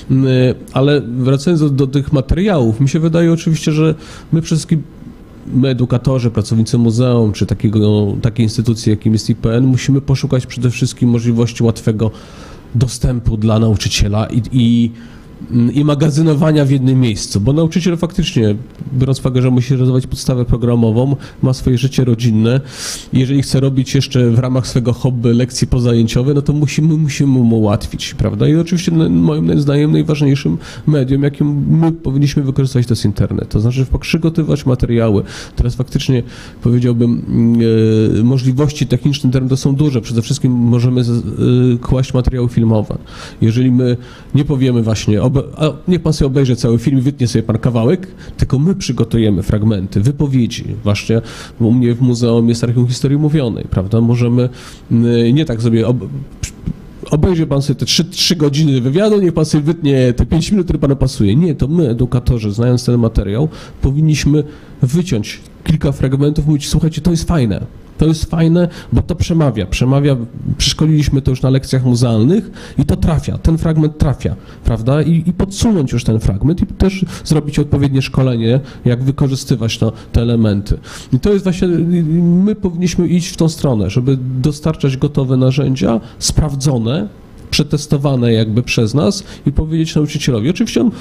S5: Ale wracając do, do tych materiałów, mi się wydaje oczywiście, że my wszystkim my edukatorzy, pracownicy muzeum, czy takiego, takiej instytucji, jakim jest I P N, musimy poszukać przede wszystkim możliwości łatwego dostępu dla nauczyciela i, i i magazynowania w jednym miejscu, bo nauczyciel faktycznie, biorąc uwagę, że musi realizować podstawę programową, ma swoje życie rodzinne. Jeżeli chce robić jeszcze w ramach swego hobby lekcje pozajęciowe, no to musimy, musimy mu ułatwić, prawda? I oczywiście moim zdaniem najważniejszym medium, jakim my powinniśmy wykorzystać, to jest internet. To znaczy przygotowywać materiały. Teraz faktycznie powiedziałbym, e, możliwości techniczne internetu są duże. Przede wszystkim możemy z, e, kłaść materiały filmowe. Jeżeli my nie powiemy właśnie, a niech pan sobie obejrzy cały film i wytnie sobie pan kawałek, tylko my przygotujemy fragmenty, wypowiedzi. Właśnie u mnie w muzeum jest Archiwum Historii Mówionej, prawda? Możemy nie tak sobie ob... obejrzy pan sobie te trzy godziny wywiadu, niech pan sobie wytnie te pięć minut, które panu pasuje. Nie, to my, edukatorzy, znając ten materiał, powinniśmy wyciąć kilka fragmentów, mówić, słuchajcie, to jest fajne. To jest fajne, bo to przemawia, przemawia, przeszkoliliśmy to już na lekcjach muzealnych i to trafia, ten fragment trafia, prawda? I, i podsunąć już ten fragment i też zrobić odpowiednie szkolenie, jak wykorzystywać to, te elementy. I to jest właśnie, my powinniśmy iść w tą stronę, żeby dostarczać gotowe narzędzia, sprawdzone, przetestowane jakby przez nas i powiedzieć nauczycielowi. Oczywiście on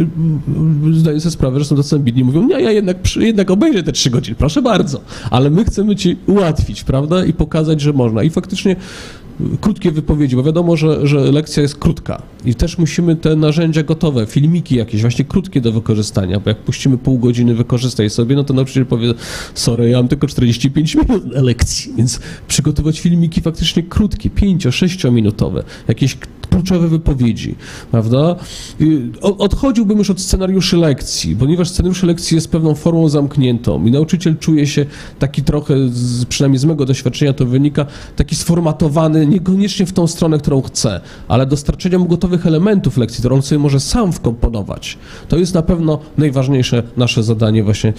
S5: zdaje sobie sprawę, że są tacy ambitni, mówią, nie, ja jednak, jednak obejrzę te trzy godziny, proszę bardzo, ale my chcemy ci ułatwić, prawda, i pokazać, że można. I faktycznie krótkie wypowiedzi, bo wiadomo, że, że lekcja jest krótka i też musimy te narzędzia gotowe, filmiki jakieś właśnie krótkie do wykorzystania, bo jak puścimy pół godziny, wykorzystaj sobie, no to nauczyciel powie, sorry, ja mam tylko czterdzieści pięć minut na lekcji, więc przygotować filmiki faktycznie krótkie, pięcio-sześciominutowe, jakieś kluczowe wypowiedzi, prawda? Odchodziłbym już od scenariuszy lekcji, ponieważ scenariusz lekcji jest pewną formą zamkniętą i nauczyciel czuje się taki trochę, z, przynajmniej z mego doświadczenia to wynika, taki sformatowany, niekoniecznie w tą stronę, którą chce, ale dostarczenia mu gotowych elementów lekcji, które on sobie może sam wkomponować. To jest na pewno najważniejsze nasze zadanie właśnie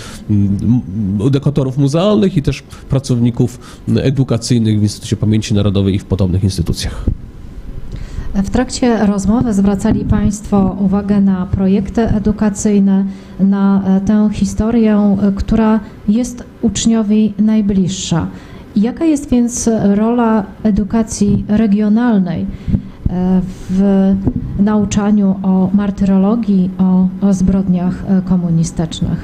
S5: edukatorów muzealnych i też pracowników edukacyjnych w Instytucie Pamięci Narodowej i w podobnych instytucjach.
S1: W trakcie rozmowy zwracali Państwo uwagę na projekty edukacyjne, na tę historię, która jest uczniowi najbliższa. Jaka jest więc rola edukacji regionalnej w nauczaniu o martyrologii, o, o zbrodniach komunistycznych?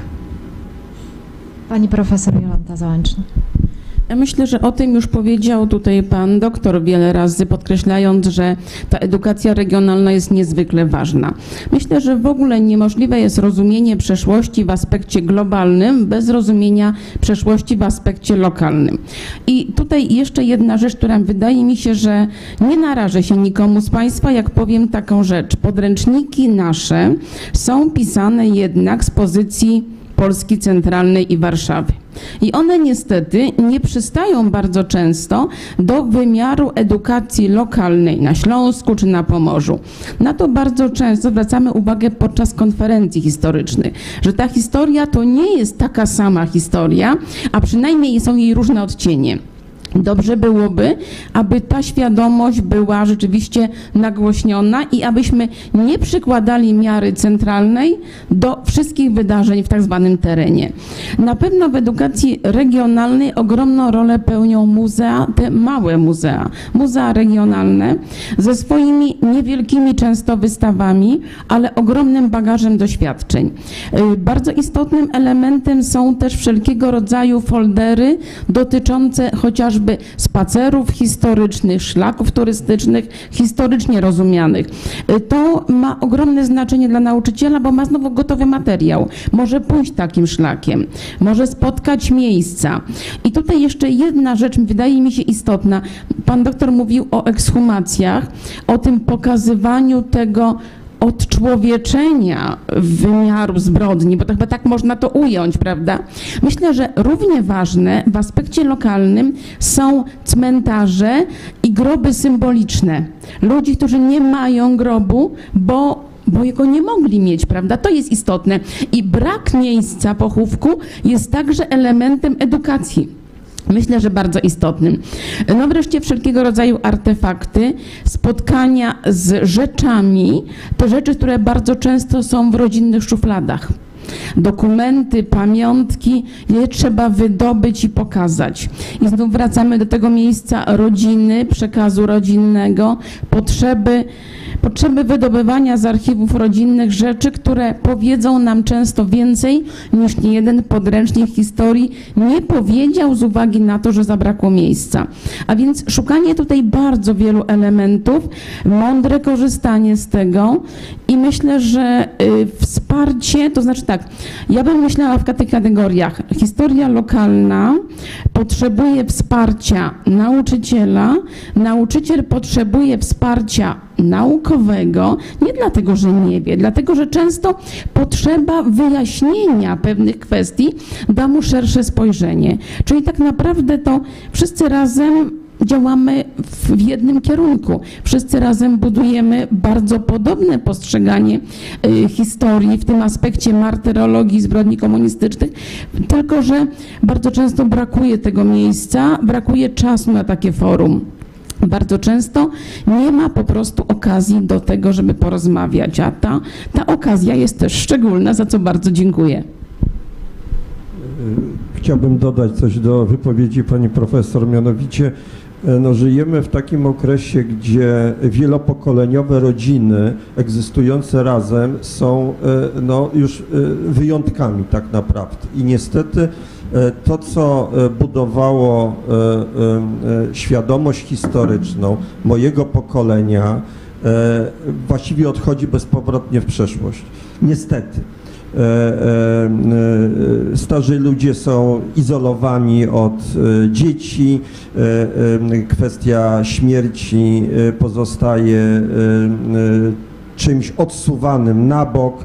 S1: Pani profesor Jolanta Załęczna.
S2: Ja myślę, że o tym już powiedział tutaj pan doktor wiele razy, podkreślając, że ta edukacja regionalna jest niezwykle ważna. Myślę, że w ogóle niemożliwe jest rozumienie przeszłości w aspekcie globalnym bez rozumienia przeszłości w aspekcie lokalnym. I tutaj jeszcze jedna rzecz, która wydaje mi się, że nie narażę się nikomu z Państwa, jak powiem taką rzecz. Podręczniki nasze są pisane jednak z pozycji Polski centralnej i Warszawy. I one niestety nie przystają bardzo często do wymiaru edukacji lokalnej na Śląsku czy na Pomorzu. Na to bardzo często zwracamy uwagę podczas konferencji historycznych, że ta historia to nie jest taka sama historia, a przynajmniej są jej różne odcienie. Dobrze byłoby, aby ta świadomość była rzeczywiście nagłośniona i abyśmy nie przykładali miary centralnej do wszystkich wydarzeń w tak zwanym terenie. Na pewno w edukacji regionalnej ogromną rolę pełnią muzea, te małe muzea, muzea regionalne ze swoimi niewielkimi często wystawami, ale ogromnym bagażem doświadczeń. Bardzo istotnym elementem są też wszelkiego rodzaju foldery dotyczące chociażby spacerów historycznych, szlaków turystycznych, historycznie rozumianych. To ma ogromne znaczenie dla nauczyciela, bo ma znowu gotowy materiał. Może pójść takim szlakiem, może spotkać miejsca. I tutaj jeszcze jedna rzecz wydaje mi się istotna. Pan doktor mówił o ekshumacjach, o tym pokazywaniu tego odczłowieczenia wymiaru zbrodni, bo to chyba tak można to ująć, prawda? Myślę, że równie ważne w aspekcie lokalnym są cmentarze i groby symboliczne. Ludzi, którzy nie mają grobu, bo bo jego nie mogli mieć, prawda? To jest istotne. I brak miejsca pochówku jest także elementem edukacji. Myślę, że bardzo istotnym. No wreszcie wszelkiego rodzaju artefakty, spotkania z rzeczami, te rzeczy, które bardzo często są w rodzinnych szufladach. Dokumenty, pamiątki, je trzeba wydobyć i pokazać. I znów wracamy do tego miejsca rodziny, przekazu rodzinnego, potrzeby, potrzeby wydobywania z archiwów rodzinnych rzeczy, które powiedzą nam często więcej niż niejeden podręcznik historii nie powiedział z uwagi na to, że zabrakło miejsca. A więc szukanie tutaj bardzo wielu elementów, mądre korzystanie z tego i myślę, że y, wsparcie, to znaczy tak, ja bym myślała w tych kategoriach. Historia lokalna potrzebuje wsparcia nauczyciela, nauczyciel potrzebuje wsparcia naukowego, nie dlatego, że nie wie, dlatego, że często potrzeba wyjaśnienia pewnych kwestii da mu szersze spojrzenie. Czyli tak naprawdę to wszyscy razem działamy w jednym kierunku. Wszyscy razem budujemy bardzo podobne postrzeganie y, historii w tym aspekcie martyrologii zbrodni komunistycznych, tylko że bardzo często brakuje tego miejsca, brakuje czasu na takie forum. Bardzo często nie ma po prostu okazji do tego, żeby porozmawiać, a ta, ta okazja jest też szczególna, za co bardzo dziękuję.
S4: Chciałbym dodać coś do wypowiedzi pani profesor, mianowicie no, żyjemy w takim okresie, gdzie wielopokoleniowe rodziny egzystujące razem są no, już wyjątkami tak naprawdę i niestety to, co budowało świadomość historyczną mojego pokolenia, właściwie odchodzi bezpowrotnie w przeszłość. Niestety. Starzy ludzie są izolowani od dzieci, kwestia śmierci pozostaje czymś odsuwanym na bok.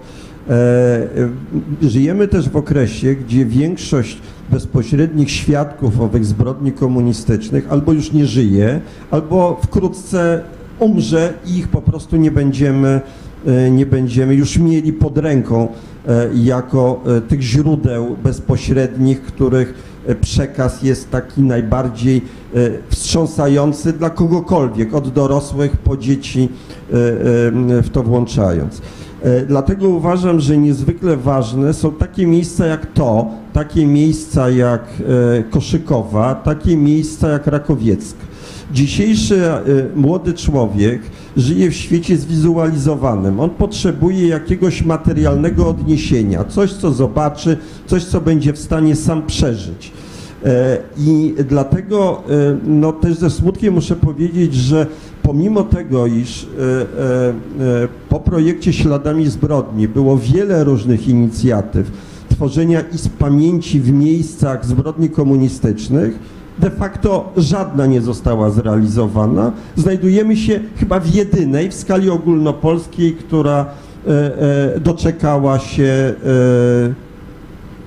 S4: Żyjemy też w okresie, gdzie większość bezpośrednich świadków owych zbrodni komunistycznych albo już nie żyje, albo wkrótce umrze i ich po prostu nie będziemy, nie będziemy już mieli pod ręką jako tych źródeł bezpośrednich, których przekaz jest taki najbardziej wstrząsający dla kogokolwiek, od dorosłych po dzieci w to włączając. Dlatego uważam, że niezwykle ważne są takie miejsca jak to, takie miejsca jak Koszykowa, takie miejsca jak Rakowiecka. Dzisiejszy młody człowiek żyje w świecie zwizualizowanym. On potrzebuje jakiegoś materialnego odniesienia, coś, co zobaczy, coś, co będzie w stanie sam przeżyć. I dlatego no, też ze smutkiem muszę powiedzieć, że pomimo tego, iż po projekcie Śladami Zbrodni było wiele różnych inicjatyw tworzenia izb pamięci w miejscach zbrodni komunistycznych, de facto żadna nie została zrealizowana. Znajdujemy się chyba w jedynej w skali ogólnopolskiej, która doczekała się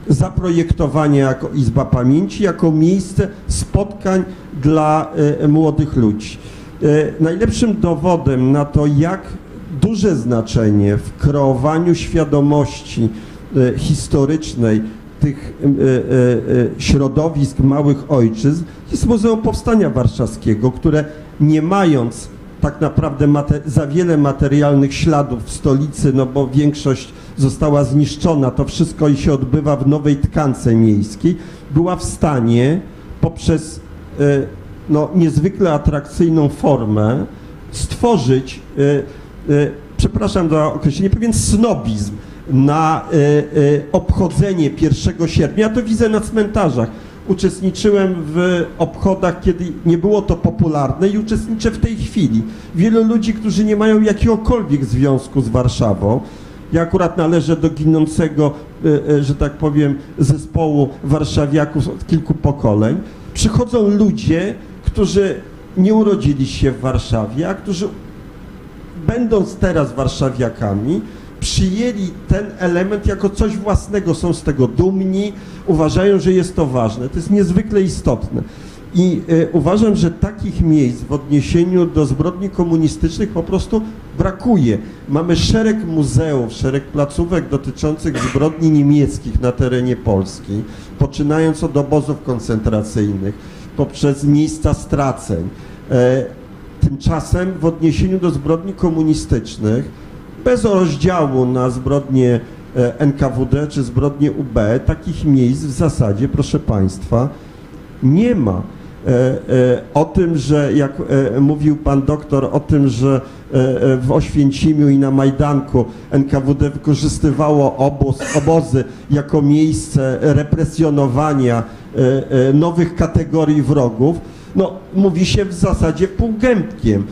S6: zaprojektowania jako Izba Pamięci, jako miejsce spotkań dla młodych ludzi. Najlepszym dowodem na to, jak duże znaczenie w kreowaniu świadomości historycznej tych środowisk małych ojczyzn jest Muzeum Powstania Warszawskiego, które nie mając tak naprawdę za wiele materialnych śladów w stolicy, no bo większość została zniszczona, to wszystko i się odbywa w nowej tkance miejskiej, była w stanie poprzez no, niezwykle atrakcyjną formę stworzyć, przepraszam za określenie, pewien snobizm na obchodzenie pierwszego sierpnia. Ja to widzę na cmentarzach. Uczestniczyłem w obchodach, kiedy nie było to popularne i uczestniczę w tej chwili. Wielu ludzi, którzy nie mają jakiegokolwiek związku z Warszawą. Ja akurat należę do ginącego, że tak powiem, zespołu warszawiaków od kilku pokoleń. Przychodzą ludzie, którzy nie urodzili się w Warszawie, a którzy będąc teraz warszawiakami, przyjęli ten element jako coś własnego, są z tego dumni, uważają, że jest to ważne. To jest niezwykle istotne. I y, uważam, że takich miejsc w odniesieniu do zbrodni komunistycznych po prostu brakuje. Mamy szereg muzeów, szereg placówek dotyczących zbrodni niemieckich na terenie Polski, poczynając od obozów koncentracyjnych, poprzez miejsca straceń. E, tymczasem w odniesieniu do zbrodni komunistycznych, bez rozdziału na zbrodnie N K W D czy zbrodnie U B, takich miejsc w zasadzie, proszę Państwa, nie ma. O tym, że jak mówił pan doktor, o tym, że w Oświęcimiu i na Majdanku N K W D wykorzystywało obóz, obozy jako miejsce represjonowania nowych kategorii wrogów, no mówi się w zasadzie półgębkiem.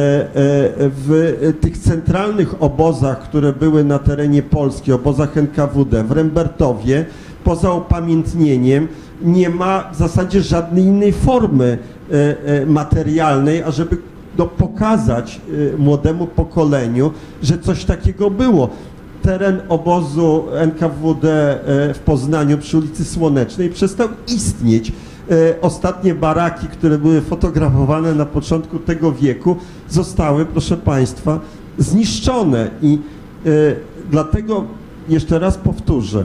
S6: W tych centralnych obozach, które były na terenie Polski, obozach N K W D, w Rembertowie, poza upamiętnieniem nie ma w zasadzie żadnej innej formy materialnej, ażeby no, pokazać młodemu pokoleniu, że coś takiego było. Teren obozu N K W D w Poznaniu przy ulicy Słonecznej przestał istnieć. Ostatnie baraki, które były fotografowane na początku tego wieku, zostały, proszę Państwa, zniszczone i dlatego jeszcze raz powtórzę,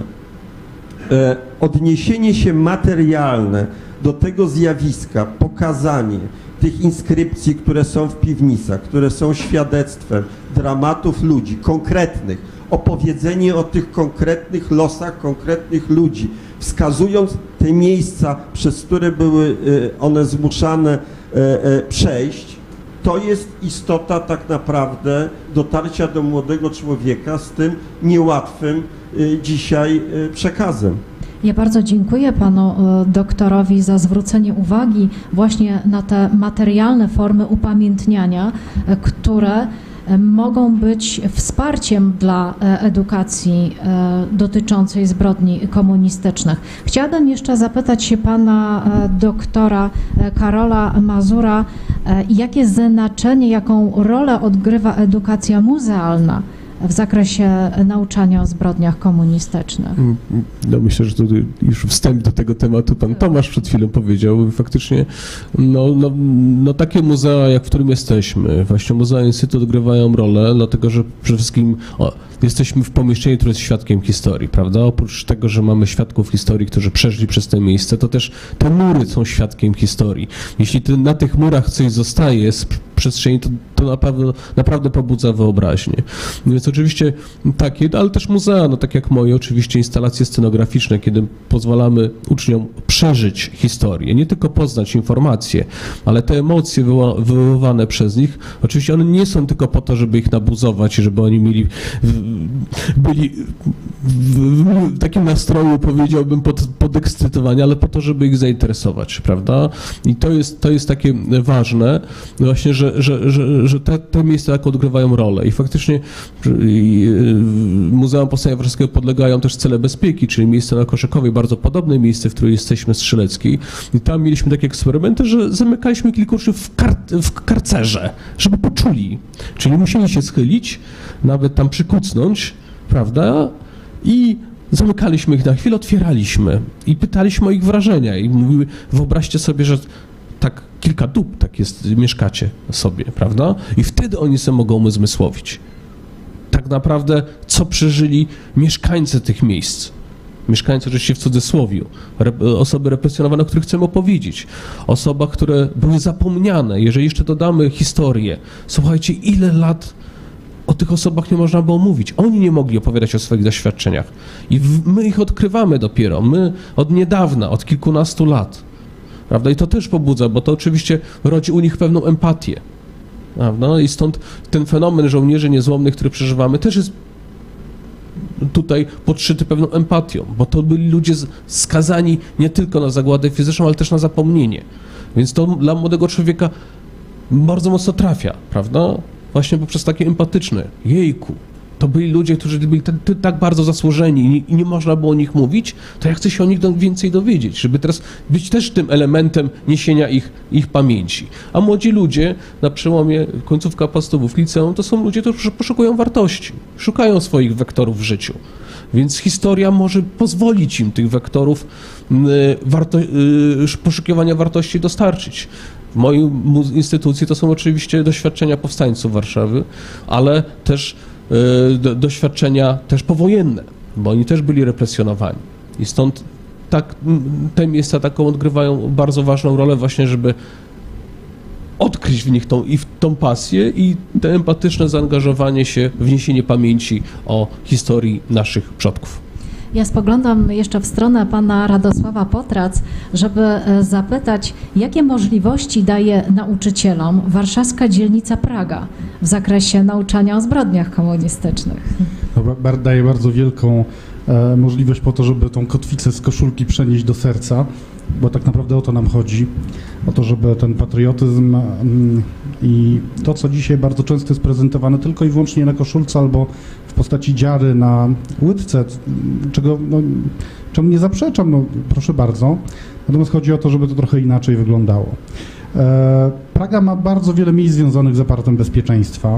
S6: odniesienie się materialne do tego zjawiska, pokazanie tych inskrypcji, które są w piwnicach, które są świadectwem dramatów ludzi, konkretnych, opowiedzenie o tych konkretnych losach konkretnych ludzi, wskazując te miejsca, przez które były one zmuszane przejść, to jest istota tak naprawdę dotarcia do młodego człowieka z tym niełatwym dzisiaj przekazem.
S1: Ja bardzo dziękuję panu doktorowi za zwrócenie uwagi właśnie na te materialne formy upamiętniania, które mogą być wsparciem dla edukacji dotyczącej zbrodni komunistycznych. Chciałabym jeszcze zapytać się pana doktora Karola Mazura, jakie znaczenie, jaką rolę odgrywa edukacja muzealna w zakresie nauczania o zbrodniach komunistycznych?
S5: No myślę, że to już wstęp do tego tematu pan Tomasz przed chwilą powiedział. Faktycznie no, no, no takie muzea, jak w którym jesteśmy, właśnie Muzea Instytut odgrywają rolę, dlatego że przede wszystkim o, jesteśmy w pomieszczeniu, które jest świadkiem historii, prawda? Oprócz tego, że mamy świadków historii, którzy przeszli przez te miejsce, to też te mury są świadkiem historii. Jeśli ty, na tych murach coś zostaje z przestrzeni, to, to naprawdę, naprawdę pobudza wyobraźnię. Więc oczywiście takie, ale też muzea, no tak jak moje, oczywiście instalacje scenograficzne, kiedy pozwalamy uczniom przeżyć historię, nie tylko poznać informacje, ale te emocje wywoływane przez nich, oczywiście one nie są tylko po to, żeby ich nabuzować i żeby oni mieli, byli w, w, w takim nastroju, powiedziałbym, pod, podekscytowani, ale po to, żeby ich zainteresować, prawda? I to jest, to jest takie ważne, właśnie, że, że, że, że te, te miejsca tak odgrywają rolę i faktycznie Muzeum Powstania Warszawskiego podlegają też cele bezpieki, czyli miejsce na Koszykowej, bardzo podobne miejsce, w którym jesteśmy, Strzeleckiej. I tam mieliśmy takie eksperymenty, że zamykaliśmy kilku uczniów w, kar w karcerze, żeby poczuli. Czyli musieli się schylić, nawet tam przykucnąć, prawda? I zamykaliśmy ich na chwilę, otwieraliśmy i pytaliśmy o ich wrażenia i mówiły, wyobraźcie sobie, że tak kilka dób tak jest, mieszkacie sobie, prawda? I wtedy oni sobie mogą uzmysłowić. Tak naprawdę, co przeżyli mieszkańcy tych miejsc. Mieszkańcy oczywiście w cudzysłowiu, rep- osoby represjonowane, o których chcemy opowiedzieć, osobach, które były zapomniane. Jeżeli jeszcze dodamy historię, słuchajcie, ile lat o tych osobach nie można było mówić. Oni nie mogli opowiadać o swoich doświadczeniach. I w, my ich odkrywamy dopiero, my od niedawna, od kilkunastu lat. Prawda? I to też pobudza, bo to oczywiście rodzi u nich pewną empatię. Prawda? I stąd ten fenomen żołnierzy niezłomnych, który przeżywamy, też jest tutaj podszyty pewną empatią, bo to byli ludzie skazani nie tylko na zagładę fizyczną, ale też na zapomnienie. Więc to dla młodego człowieka bardzo mocno trafia, prawda? Właśnie poprzez takie empatyczne. Jejku, to byli ludzie, którzy byli tak, tak bardzo zasłużeni i nie, i nie można było o nich mówić, to ja chcę się o nich do, więcej dowiedzieć, żeby teraz być też tym elementem niesienia ich, ich pamięci. A młodzi ludzie na przełomie końcówka podstawówek, liceum, to są ludzie, którzy poszukują wartości, szukają swoich wektorów w życiu. Więc historia może pozwolić im tych wektorów y, warto, y, poszukiwania wartości dostarczyć. W mojej instytucji to są oczywiście doświadczenia powstańców Warszawy, ale też y, do, doświadczenia też powojenne, bo oni też byli represjonowani. I stąd tak, te miejsca taką odgrywają bardzo ważną rolę właśnie, żeby odkryć w nich tą, i w tą pasję i te empatyczne zaangażowanie się w niesienie pamięci o historii naszych przodków.
S1: Ja spoglądam jeszcze w stronę pana Radosława Potrac, żeby zapytać, jakie możliwości daje nauczycielom warszawska dzielnica Praga w zakresie nauczania o zbrodniach komunistycznych?
S3: No, daje bardzo wielką e, możliwość po to, żeby tą kotwicę z koszulki przenieść do serca, bo tak naprawdę o to nam chodzi, o to, żeby ten patriotyzm mm, i to, co dzisiaj bardzo często jest prezentowane tylko i wyłącznie na koszulce albo w postaci dziary na łydce, czego, no, czemu nie zaprzeczam, no, proszę bardzo, natomiast chodzi o to, żeby to trochę inaczej wyglądało. E, Praga ma bardzo wiele miejsc związanych z aparatem bezpieczeństwa.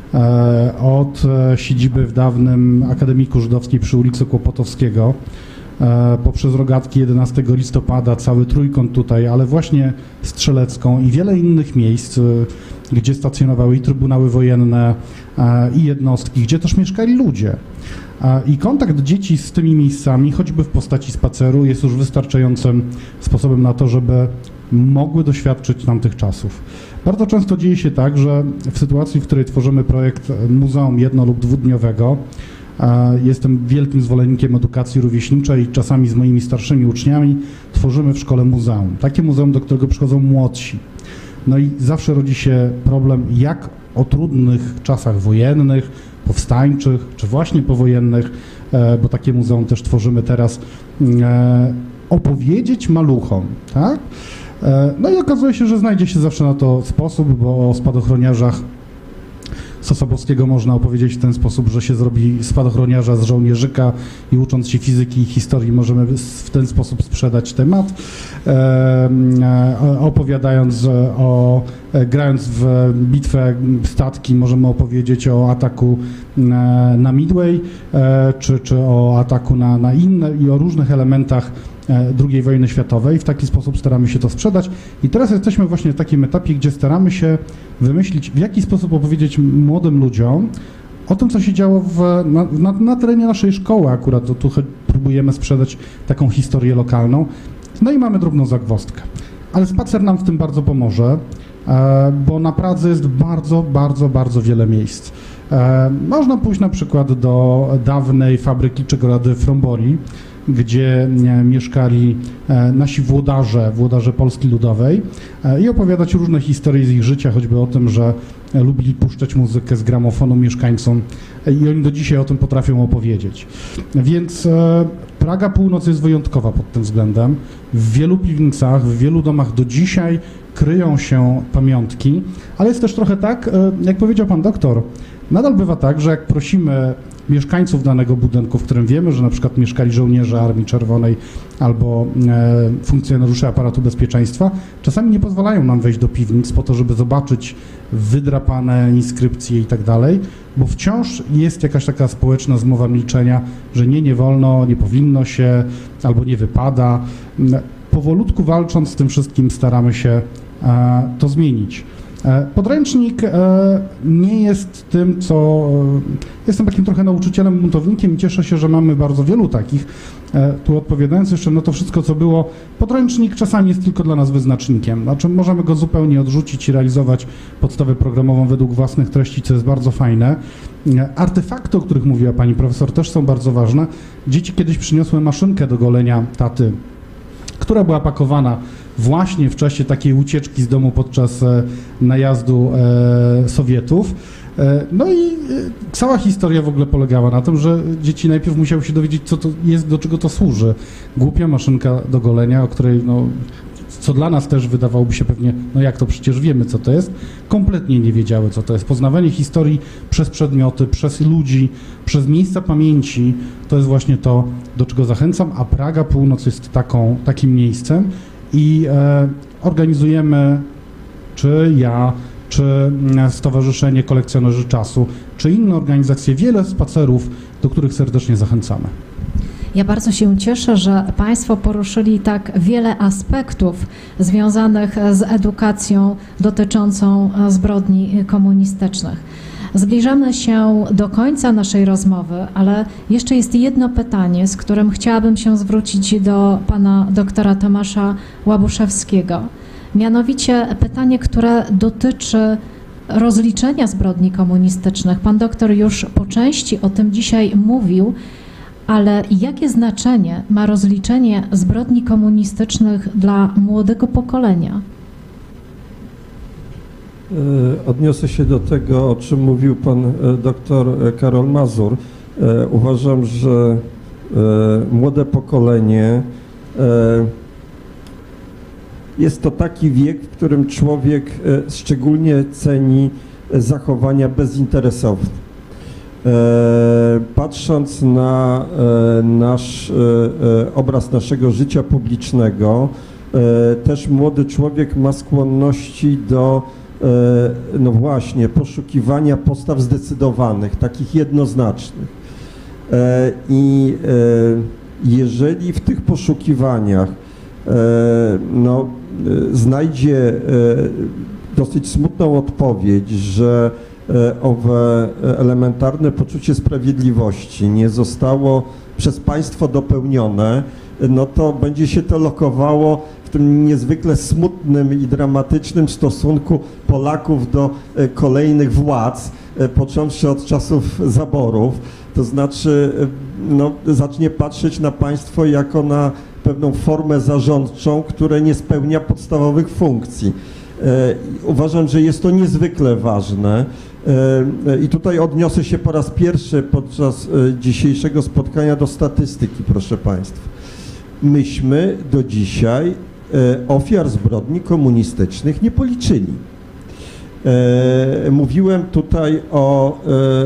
S3: E, od e, siedziby w dawnym Akademiku Żydowskiej przy ulicy Kłopotowskiego, e, poprzez rogatki jedenastego listopada, cały trójkąt tutaj, ale właśnie Strzelecką i wiele innych miejsc, e, gdzie stacjonowały i trybunały wojenne, e, i jednostki, gdzie też mieszkali ludzie. E, I kontakt dzieci z tymi miejscami, choćby w postaci spaceru, jest już wystarczającym sposobem na to, żeby mogły doświadczyć tamtych czasów. Bardzo często dzieje się tak, że w sytuacji, w której tworzymy projekt muzeum jedno- lub dwudniowego, jestem wielkim zwolennikiem edukacji rówieśniczej i czasami z moimi starszymi uczniami tworzymy w szkole muzeum. Takie muzeum, do którego przychodzą młodsi. No i zawsze rodzi się problem, jak o trudnych czasach wojennych, powstańczych, czy właśnie powojennych, bo takie muzeum też tworzymy teraz, opowiedzieć maluchom, tak? No i okazuje się, że znajdzie się zawsze na to sposób, bo o spadochroniarzach Sosabowskiego można opowiedzieć w ten sposób, że się zrobi spadochroniarza z żołnierzyka i ucząc się fizyki i historii możemy w ten sposób sprzedać temat, e, opowiadając o, grając w bitwę statki możemy opowiedzieć o ataku na Midway, e, czy, czy o ataku na, na inne i o różnych elementach drugiej wojny światowej. W taki sposób staramy się to sprzedać i teraz jesteśmy właśnie w takim etapie, gdzie staramy się wymyślić, w jaki sposób opowiedzieć młodym ludziom o tym, co się działo w, na, na, na terenie naszej szkoły akurat, to tu próbujemy sprzedać taką historię lokalną. No i mamy drobną zagwozdkę. Ale spacer nam w tym bardzo pomoże, bo na Pradze jest bardzo, bardzo, bardzo wiele miejsc. Można pójść na przykład do dawnej fabryki czekolady Frombori, gdzie mieszkali nasi włodarze, włodarze Polski Ludowej i opowiadać różne historie z ich życia, choćby o tym, że lubili puszczać muzykę z gramofonu mieszkańcom i oni do dzisiaj o tym potrafią opowiedzieć. Więc Praga Północ jest wyjątkowa pod tym względem, w wielu piwnicach, w wielu domach do dzisiaj kryją się pamiątki, ale jest też trochę tak, jak powiedział pan doktor, nadal bywa tak, że jak prosimy mieszkańców danego budynku, w którym wiemy, że na przykład mieszkali żołnierze Armii Czerwonej albo e, funkcjonariusze aparatu bezpieczeństwa, czasami nie pozwalają nam wejść do piwnic po to, żeby zobaczyć wydrapane inskrypcje i tak dalej, bo wciąż jest jakaś taka społeczna zmowa milczenia, że nie, nie wolno, nie powinno się albo nie wypada. Powolutku walcząc z tym wszystkim staramy się e, to zmienić. Podręcznik nie jest tym, co... Jestem takim trochę nauczycielem, buntownikiem i cieszę się, że mamy bardzo wielu takich. Tu odpowiadając jeszcze na to wszystko, co było, podręcznik czasami jest tylko dla nas wyznacznikiem. Znaczy możemy go zupełnie odrzucić i realizować podstawę programową według własnych treści, co jest bardzo fajne. Artefakty, o których mówiła pani profesor, też są bardzo ważne. Dzieci kiedyś przyniosły maszynkę do golenia taty, która była pakowana właśnie w czasie takiej ucieczki z domu podczas e, najazdu e, Sowietów. E, no i e, cała historia w ogóle polegała na tym, że dzieci najpierw musiały się dowiedzieć, co to jest, do czego to służy. Głupia maszynka do golenia, o której, no, co dla nas też wydawałoby się pewnie, no jak to, przecież wiemy, co to jest. Kompletnie nie wiedziały, co to jest. Poznawanie historii przez przedmioty, przez ludzi, przez miejsca pamięci, to jest właśnie to, do czego zachęcam, a Praga Północ jest taką, takim miejscem. I e, organizujemy, czy ja, czy Stowarzyszenie Kolekcjonerzy Czasu, czy inne organizacje, wiele spacerów, do których serdecznie zachęcamy.
S1: Ja bardzo się cieszę, że Państwo poruszyli tak wiele aspektów związanych z edukacją dotyczącą zbrodni komunistycznych. Zbliżamy się do końca naszej rozmowy, ale jeszcze jest jedno pytanie, z którym chciałabym się zwrócić do pana doktora Tomasza Łabuszewskiego. Mianowicie pytanie, które dotyczy rozliczenia zbrodni komunistycznych. Pan doktor już po części o tym dzisiaj mówił, ale jakie znaczenie ma rozliczenie zbrodni komunistycznych dla młodego pokolenia?
S4: Odniosę się do tego, o czym mówił pan doktor Karol Mazur. Uważam, że młode pokolenie jest to taki wiek, w którym człowiek szczególnie ceni zachowania bezinteresowne. Patrząc na nasz obraz naszego życia publicznego, też młody człowiek ma skłonności do no właśnie, poszukiwania postaw zdecydowanych, takich jednoznacznych. I jeżeli w tych poszukiwaniach no, znajdzie dosyć smutną odpowiedź, że owe elementarne poczucie sprawiedliwości nie zostało przez państwo dopełnione, no to będzie się to lokowało w tym niezwykle smutnym i dramatycznym stosunku Polaków do kolejnych władz, począwszy od czasów zaborów, to znaczy no, zacznie patrzeć na państwo jako na pewną formę zarządczą, która nie spełnia podstawowych funkcji. Uważam, że jest to niezwykle ważne i tutaj odniosę się po raz pierwszy podczas dzisiejszego spotkania do statystyki, proszę Państwa. Myśmy do dzisiaj ofiar zbrodni komunistycznych nie policzyli. Mówiłem tutaj o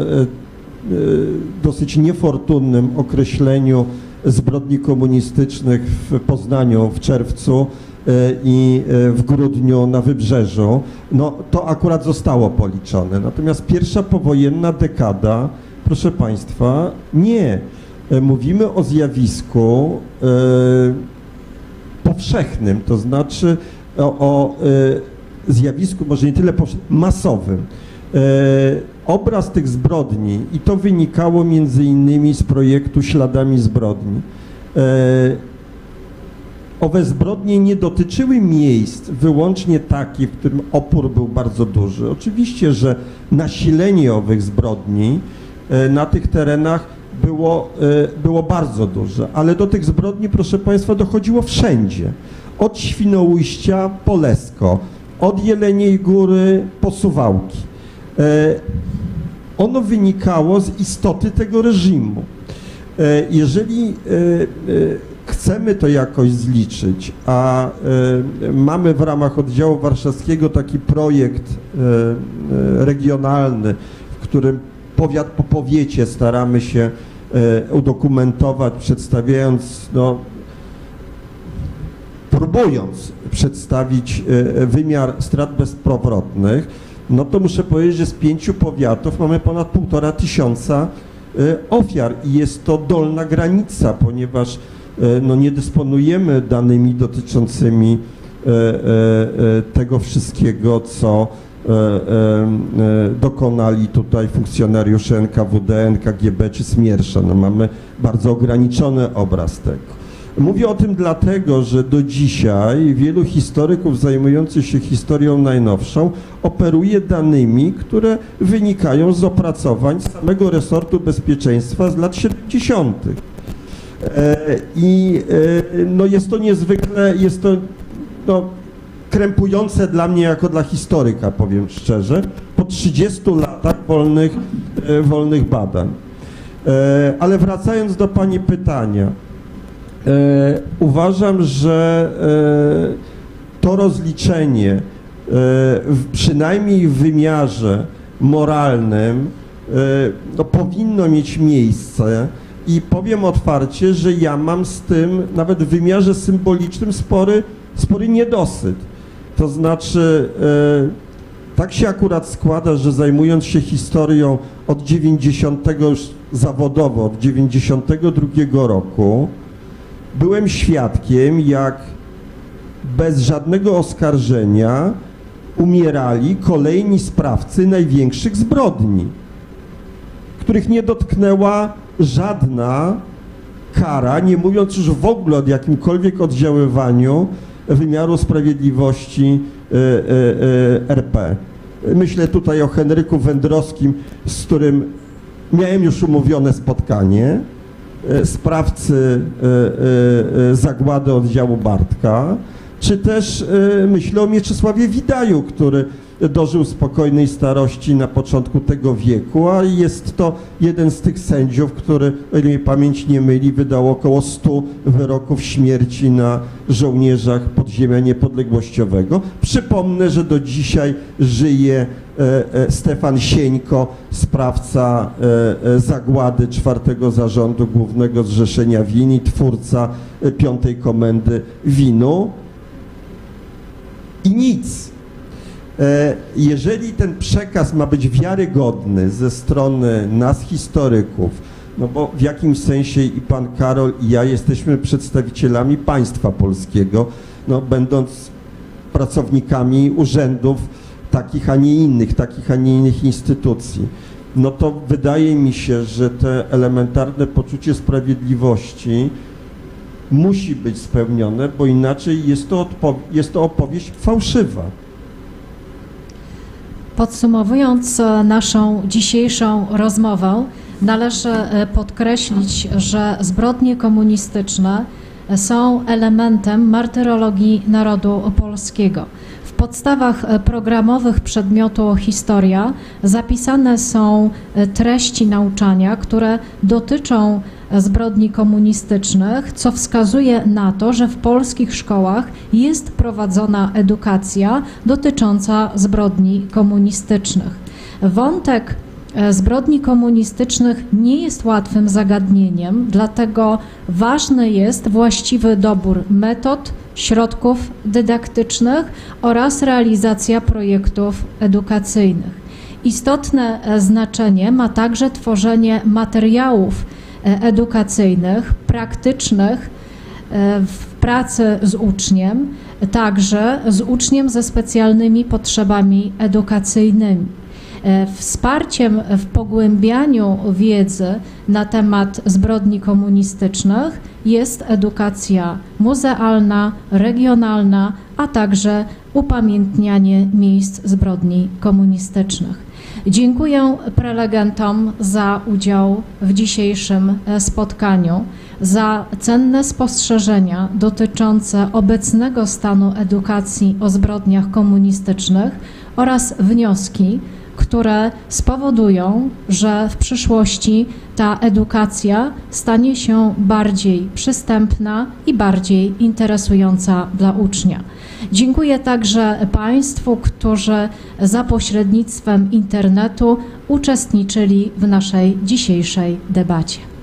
S4: dosyć niefortunnym określeniu zbrodni komunistycznych w Poznaniu w czerwcu i w grudniu na Wybrzeżu. No to akurat zostało policzone. Natomiast pierwsza powojenna dekada, proszę Państwa, nie. Mówimy o zjawisku e, powszechnym, to znaczy o, o e, zjawisku może nie tyle masowym. E, obraz tych zbrodni, i to wynikało między innymi z projektu Śladami zbrodni, e, owe zbrodnie nie dotyczyły miejsc wyłącznie takich, w którym opór był bardzo duży. Oczywiście, że nasilenie owych zbrodni e, na tych terenach Było, było bardzo duże, ale do tych zbrodni, proszę Państwa, dochodziło wszędzie. Od Świnoujścia po Lesko, od Jeleniej Góry po Suwałki. Ono wynikało z istoty tego reżimu. Jeżeli
S6: chcemy to jakoś zliczyć, a y, mamy w ramach oddziału warszawskiego taki projekt y, y, regionalny, w którym powiat po powiecie staramy się y, udokumentować, przedstawiając, no, próbując przedstawić y, wymiar strat bezpowrotnych, no to muszę powiedzieć, że z pięciu powiatów mamy ponad półtora tysiąca ofiar i jest to dolna granica, ponieważ no, nie dysponujemy danymi dotyczącymi tego wszystkiego, co dokonali tutaj funkcjonariusze N K W D, N K G B czy Smiersza. No, mamy bardzo ograniczony obraz tego. Mówię o tym dlatego, że do dzisiaj wielu historyków zajmujących się historią najnowszą operuje danymi, które wynikają z opracowań samego resortu bezpieczeństwa z lat siedemdziesiątych. I no jest to niezwykle, jest to no, krępujące dla mnie jako dla historyka, powiem szczerze, po trzydziestu latach wolnych, wolnych badań. Ale wracając do pani pytania, E, uważam, że e, to rozliczenie e, w, przynajmniej w wymiarze moralnym e, no, powinno mieć miejsce i powiem otwarcie, że ja mam z tym nawet w wymiarze symbolicznym spory, spory niedosyt. To znaczy e, tak się akurat składa, że zajmując się historią od dziewięćdziesiątego już zawodowo, od dziewięćdziesiątego drugiego roku, byłem świadkiem, jak bez żadnego oskarżenia umierali kolejni sprawcy największych zbrodni, których nie dotknęła żadna kara, nie mówiąc już w ogóle o jakimkolwiek oddziaływaniu wymiaru sprawiedliwości R P. Myślę tutaj o Henryku Wędrowskim, z którym miałem już umówione spotkanie, sprawcy zagłady oddziału Bartka, czy też myślę o Mieczysławie Widaju, który dożył spokojnej starości na początku tego wieku, a jest to jeden z tych sędziów, który, o ile mnie pamięć nie myli, wydał około stu wyroków śmierci na żołnierzach podziemia niepodległościowego. Przypomnę, że do dzisiaj żyje Stefan Sieńko, sprawca zagłady czwartego Zarządu Głównego Zrzeszenia Win i twórca piątej komendy winu. I nic. Jeżeli ten przekaz ma być wiarygodny ze strony nas, historyków, no bo w jakimś sensie i pan Karol, i ja jesteśmy przedstawicielami państwa polskiego, no będąc pracownikami urzędów takich, a nie innych, takich, a nie innych instytucji, no to wydaje mi się, że te elementarne poczucie sprawiedliwości musi być spełnione, bo inaczej jest to, jest to opowieść fałszywa.
S1: Podsumowując naszą dzisiejszą rozmowę, należy podkreślić, że zbrodnie komunistyczne są elementem martyrologii narodu polskiego. W podstawach programowych przedmiotu historia zapisane są treści nauczania, które dotyczą zbrodni komunistycznych, co wskazuje na to, że w polskich szkołach jest prowadzona edukacja dotycząca zbrodni komunistycznych. Wątek zbrodni komunistycznych nie jest łatwym zagadnieniem, dlatego ważny jest właściwy dobór metod, środków dydaktycznych oraz realizacja projektów edukacyjnych. Istotne znaczenie ma także tworzenie materiałów edukacyjnych, praktycznych w pracy z uczniem, także z uczniem ze specjalnymi potrzebami edukacyjnymi. Wsparciem w pogłębianiu wiedzy na temat zbrodni komunistycznych jest edukacja muzealna, regionalna, a także upamiętnianie miejsc zbrodni komunistycznych. Dziękuję prelegentom za udział w dzisiejszym spotkaniu, za cenne spostrzeżenia dotyczące obecnego stanu edukacji o zbrodniach komunistycznych oraz wnioski, które spowodują, że w przyszłości ta edukacja stanie się bardziej przystępna i bardziej interesująca dla ucznia. Dziękuję także Państwu, którzy za pośrednictwem internetu uczestniczyli w naszej dzisiejszej debacie.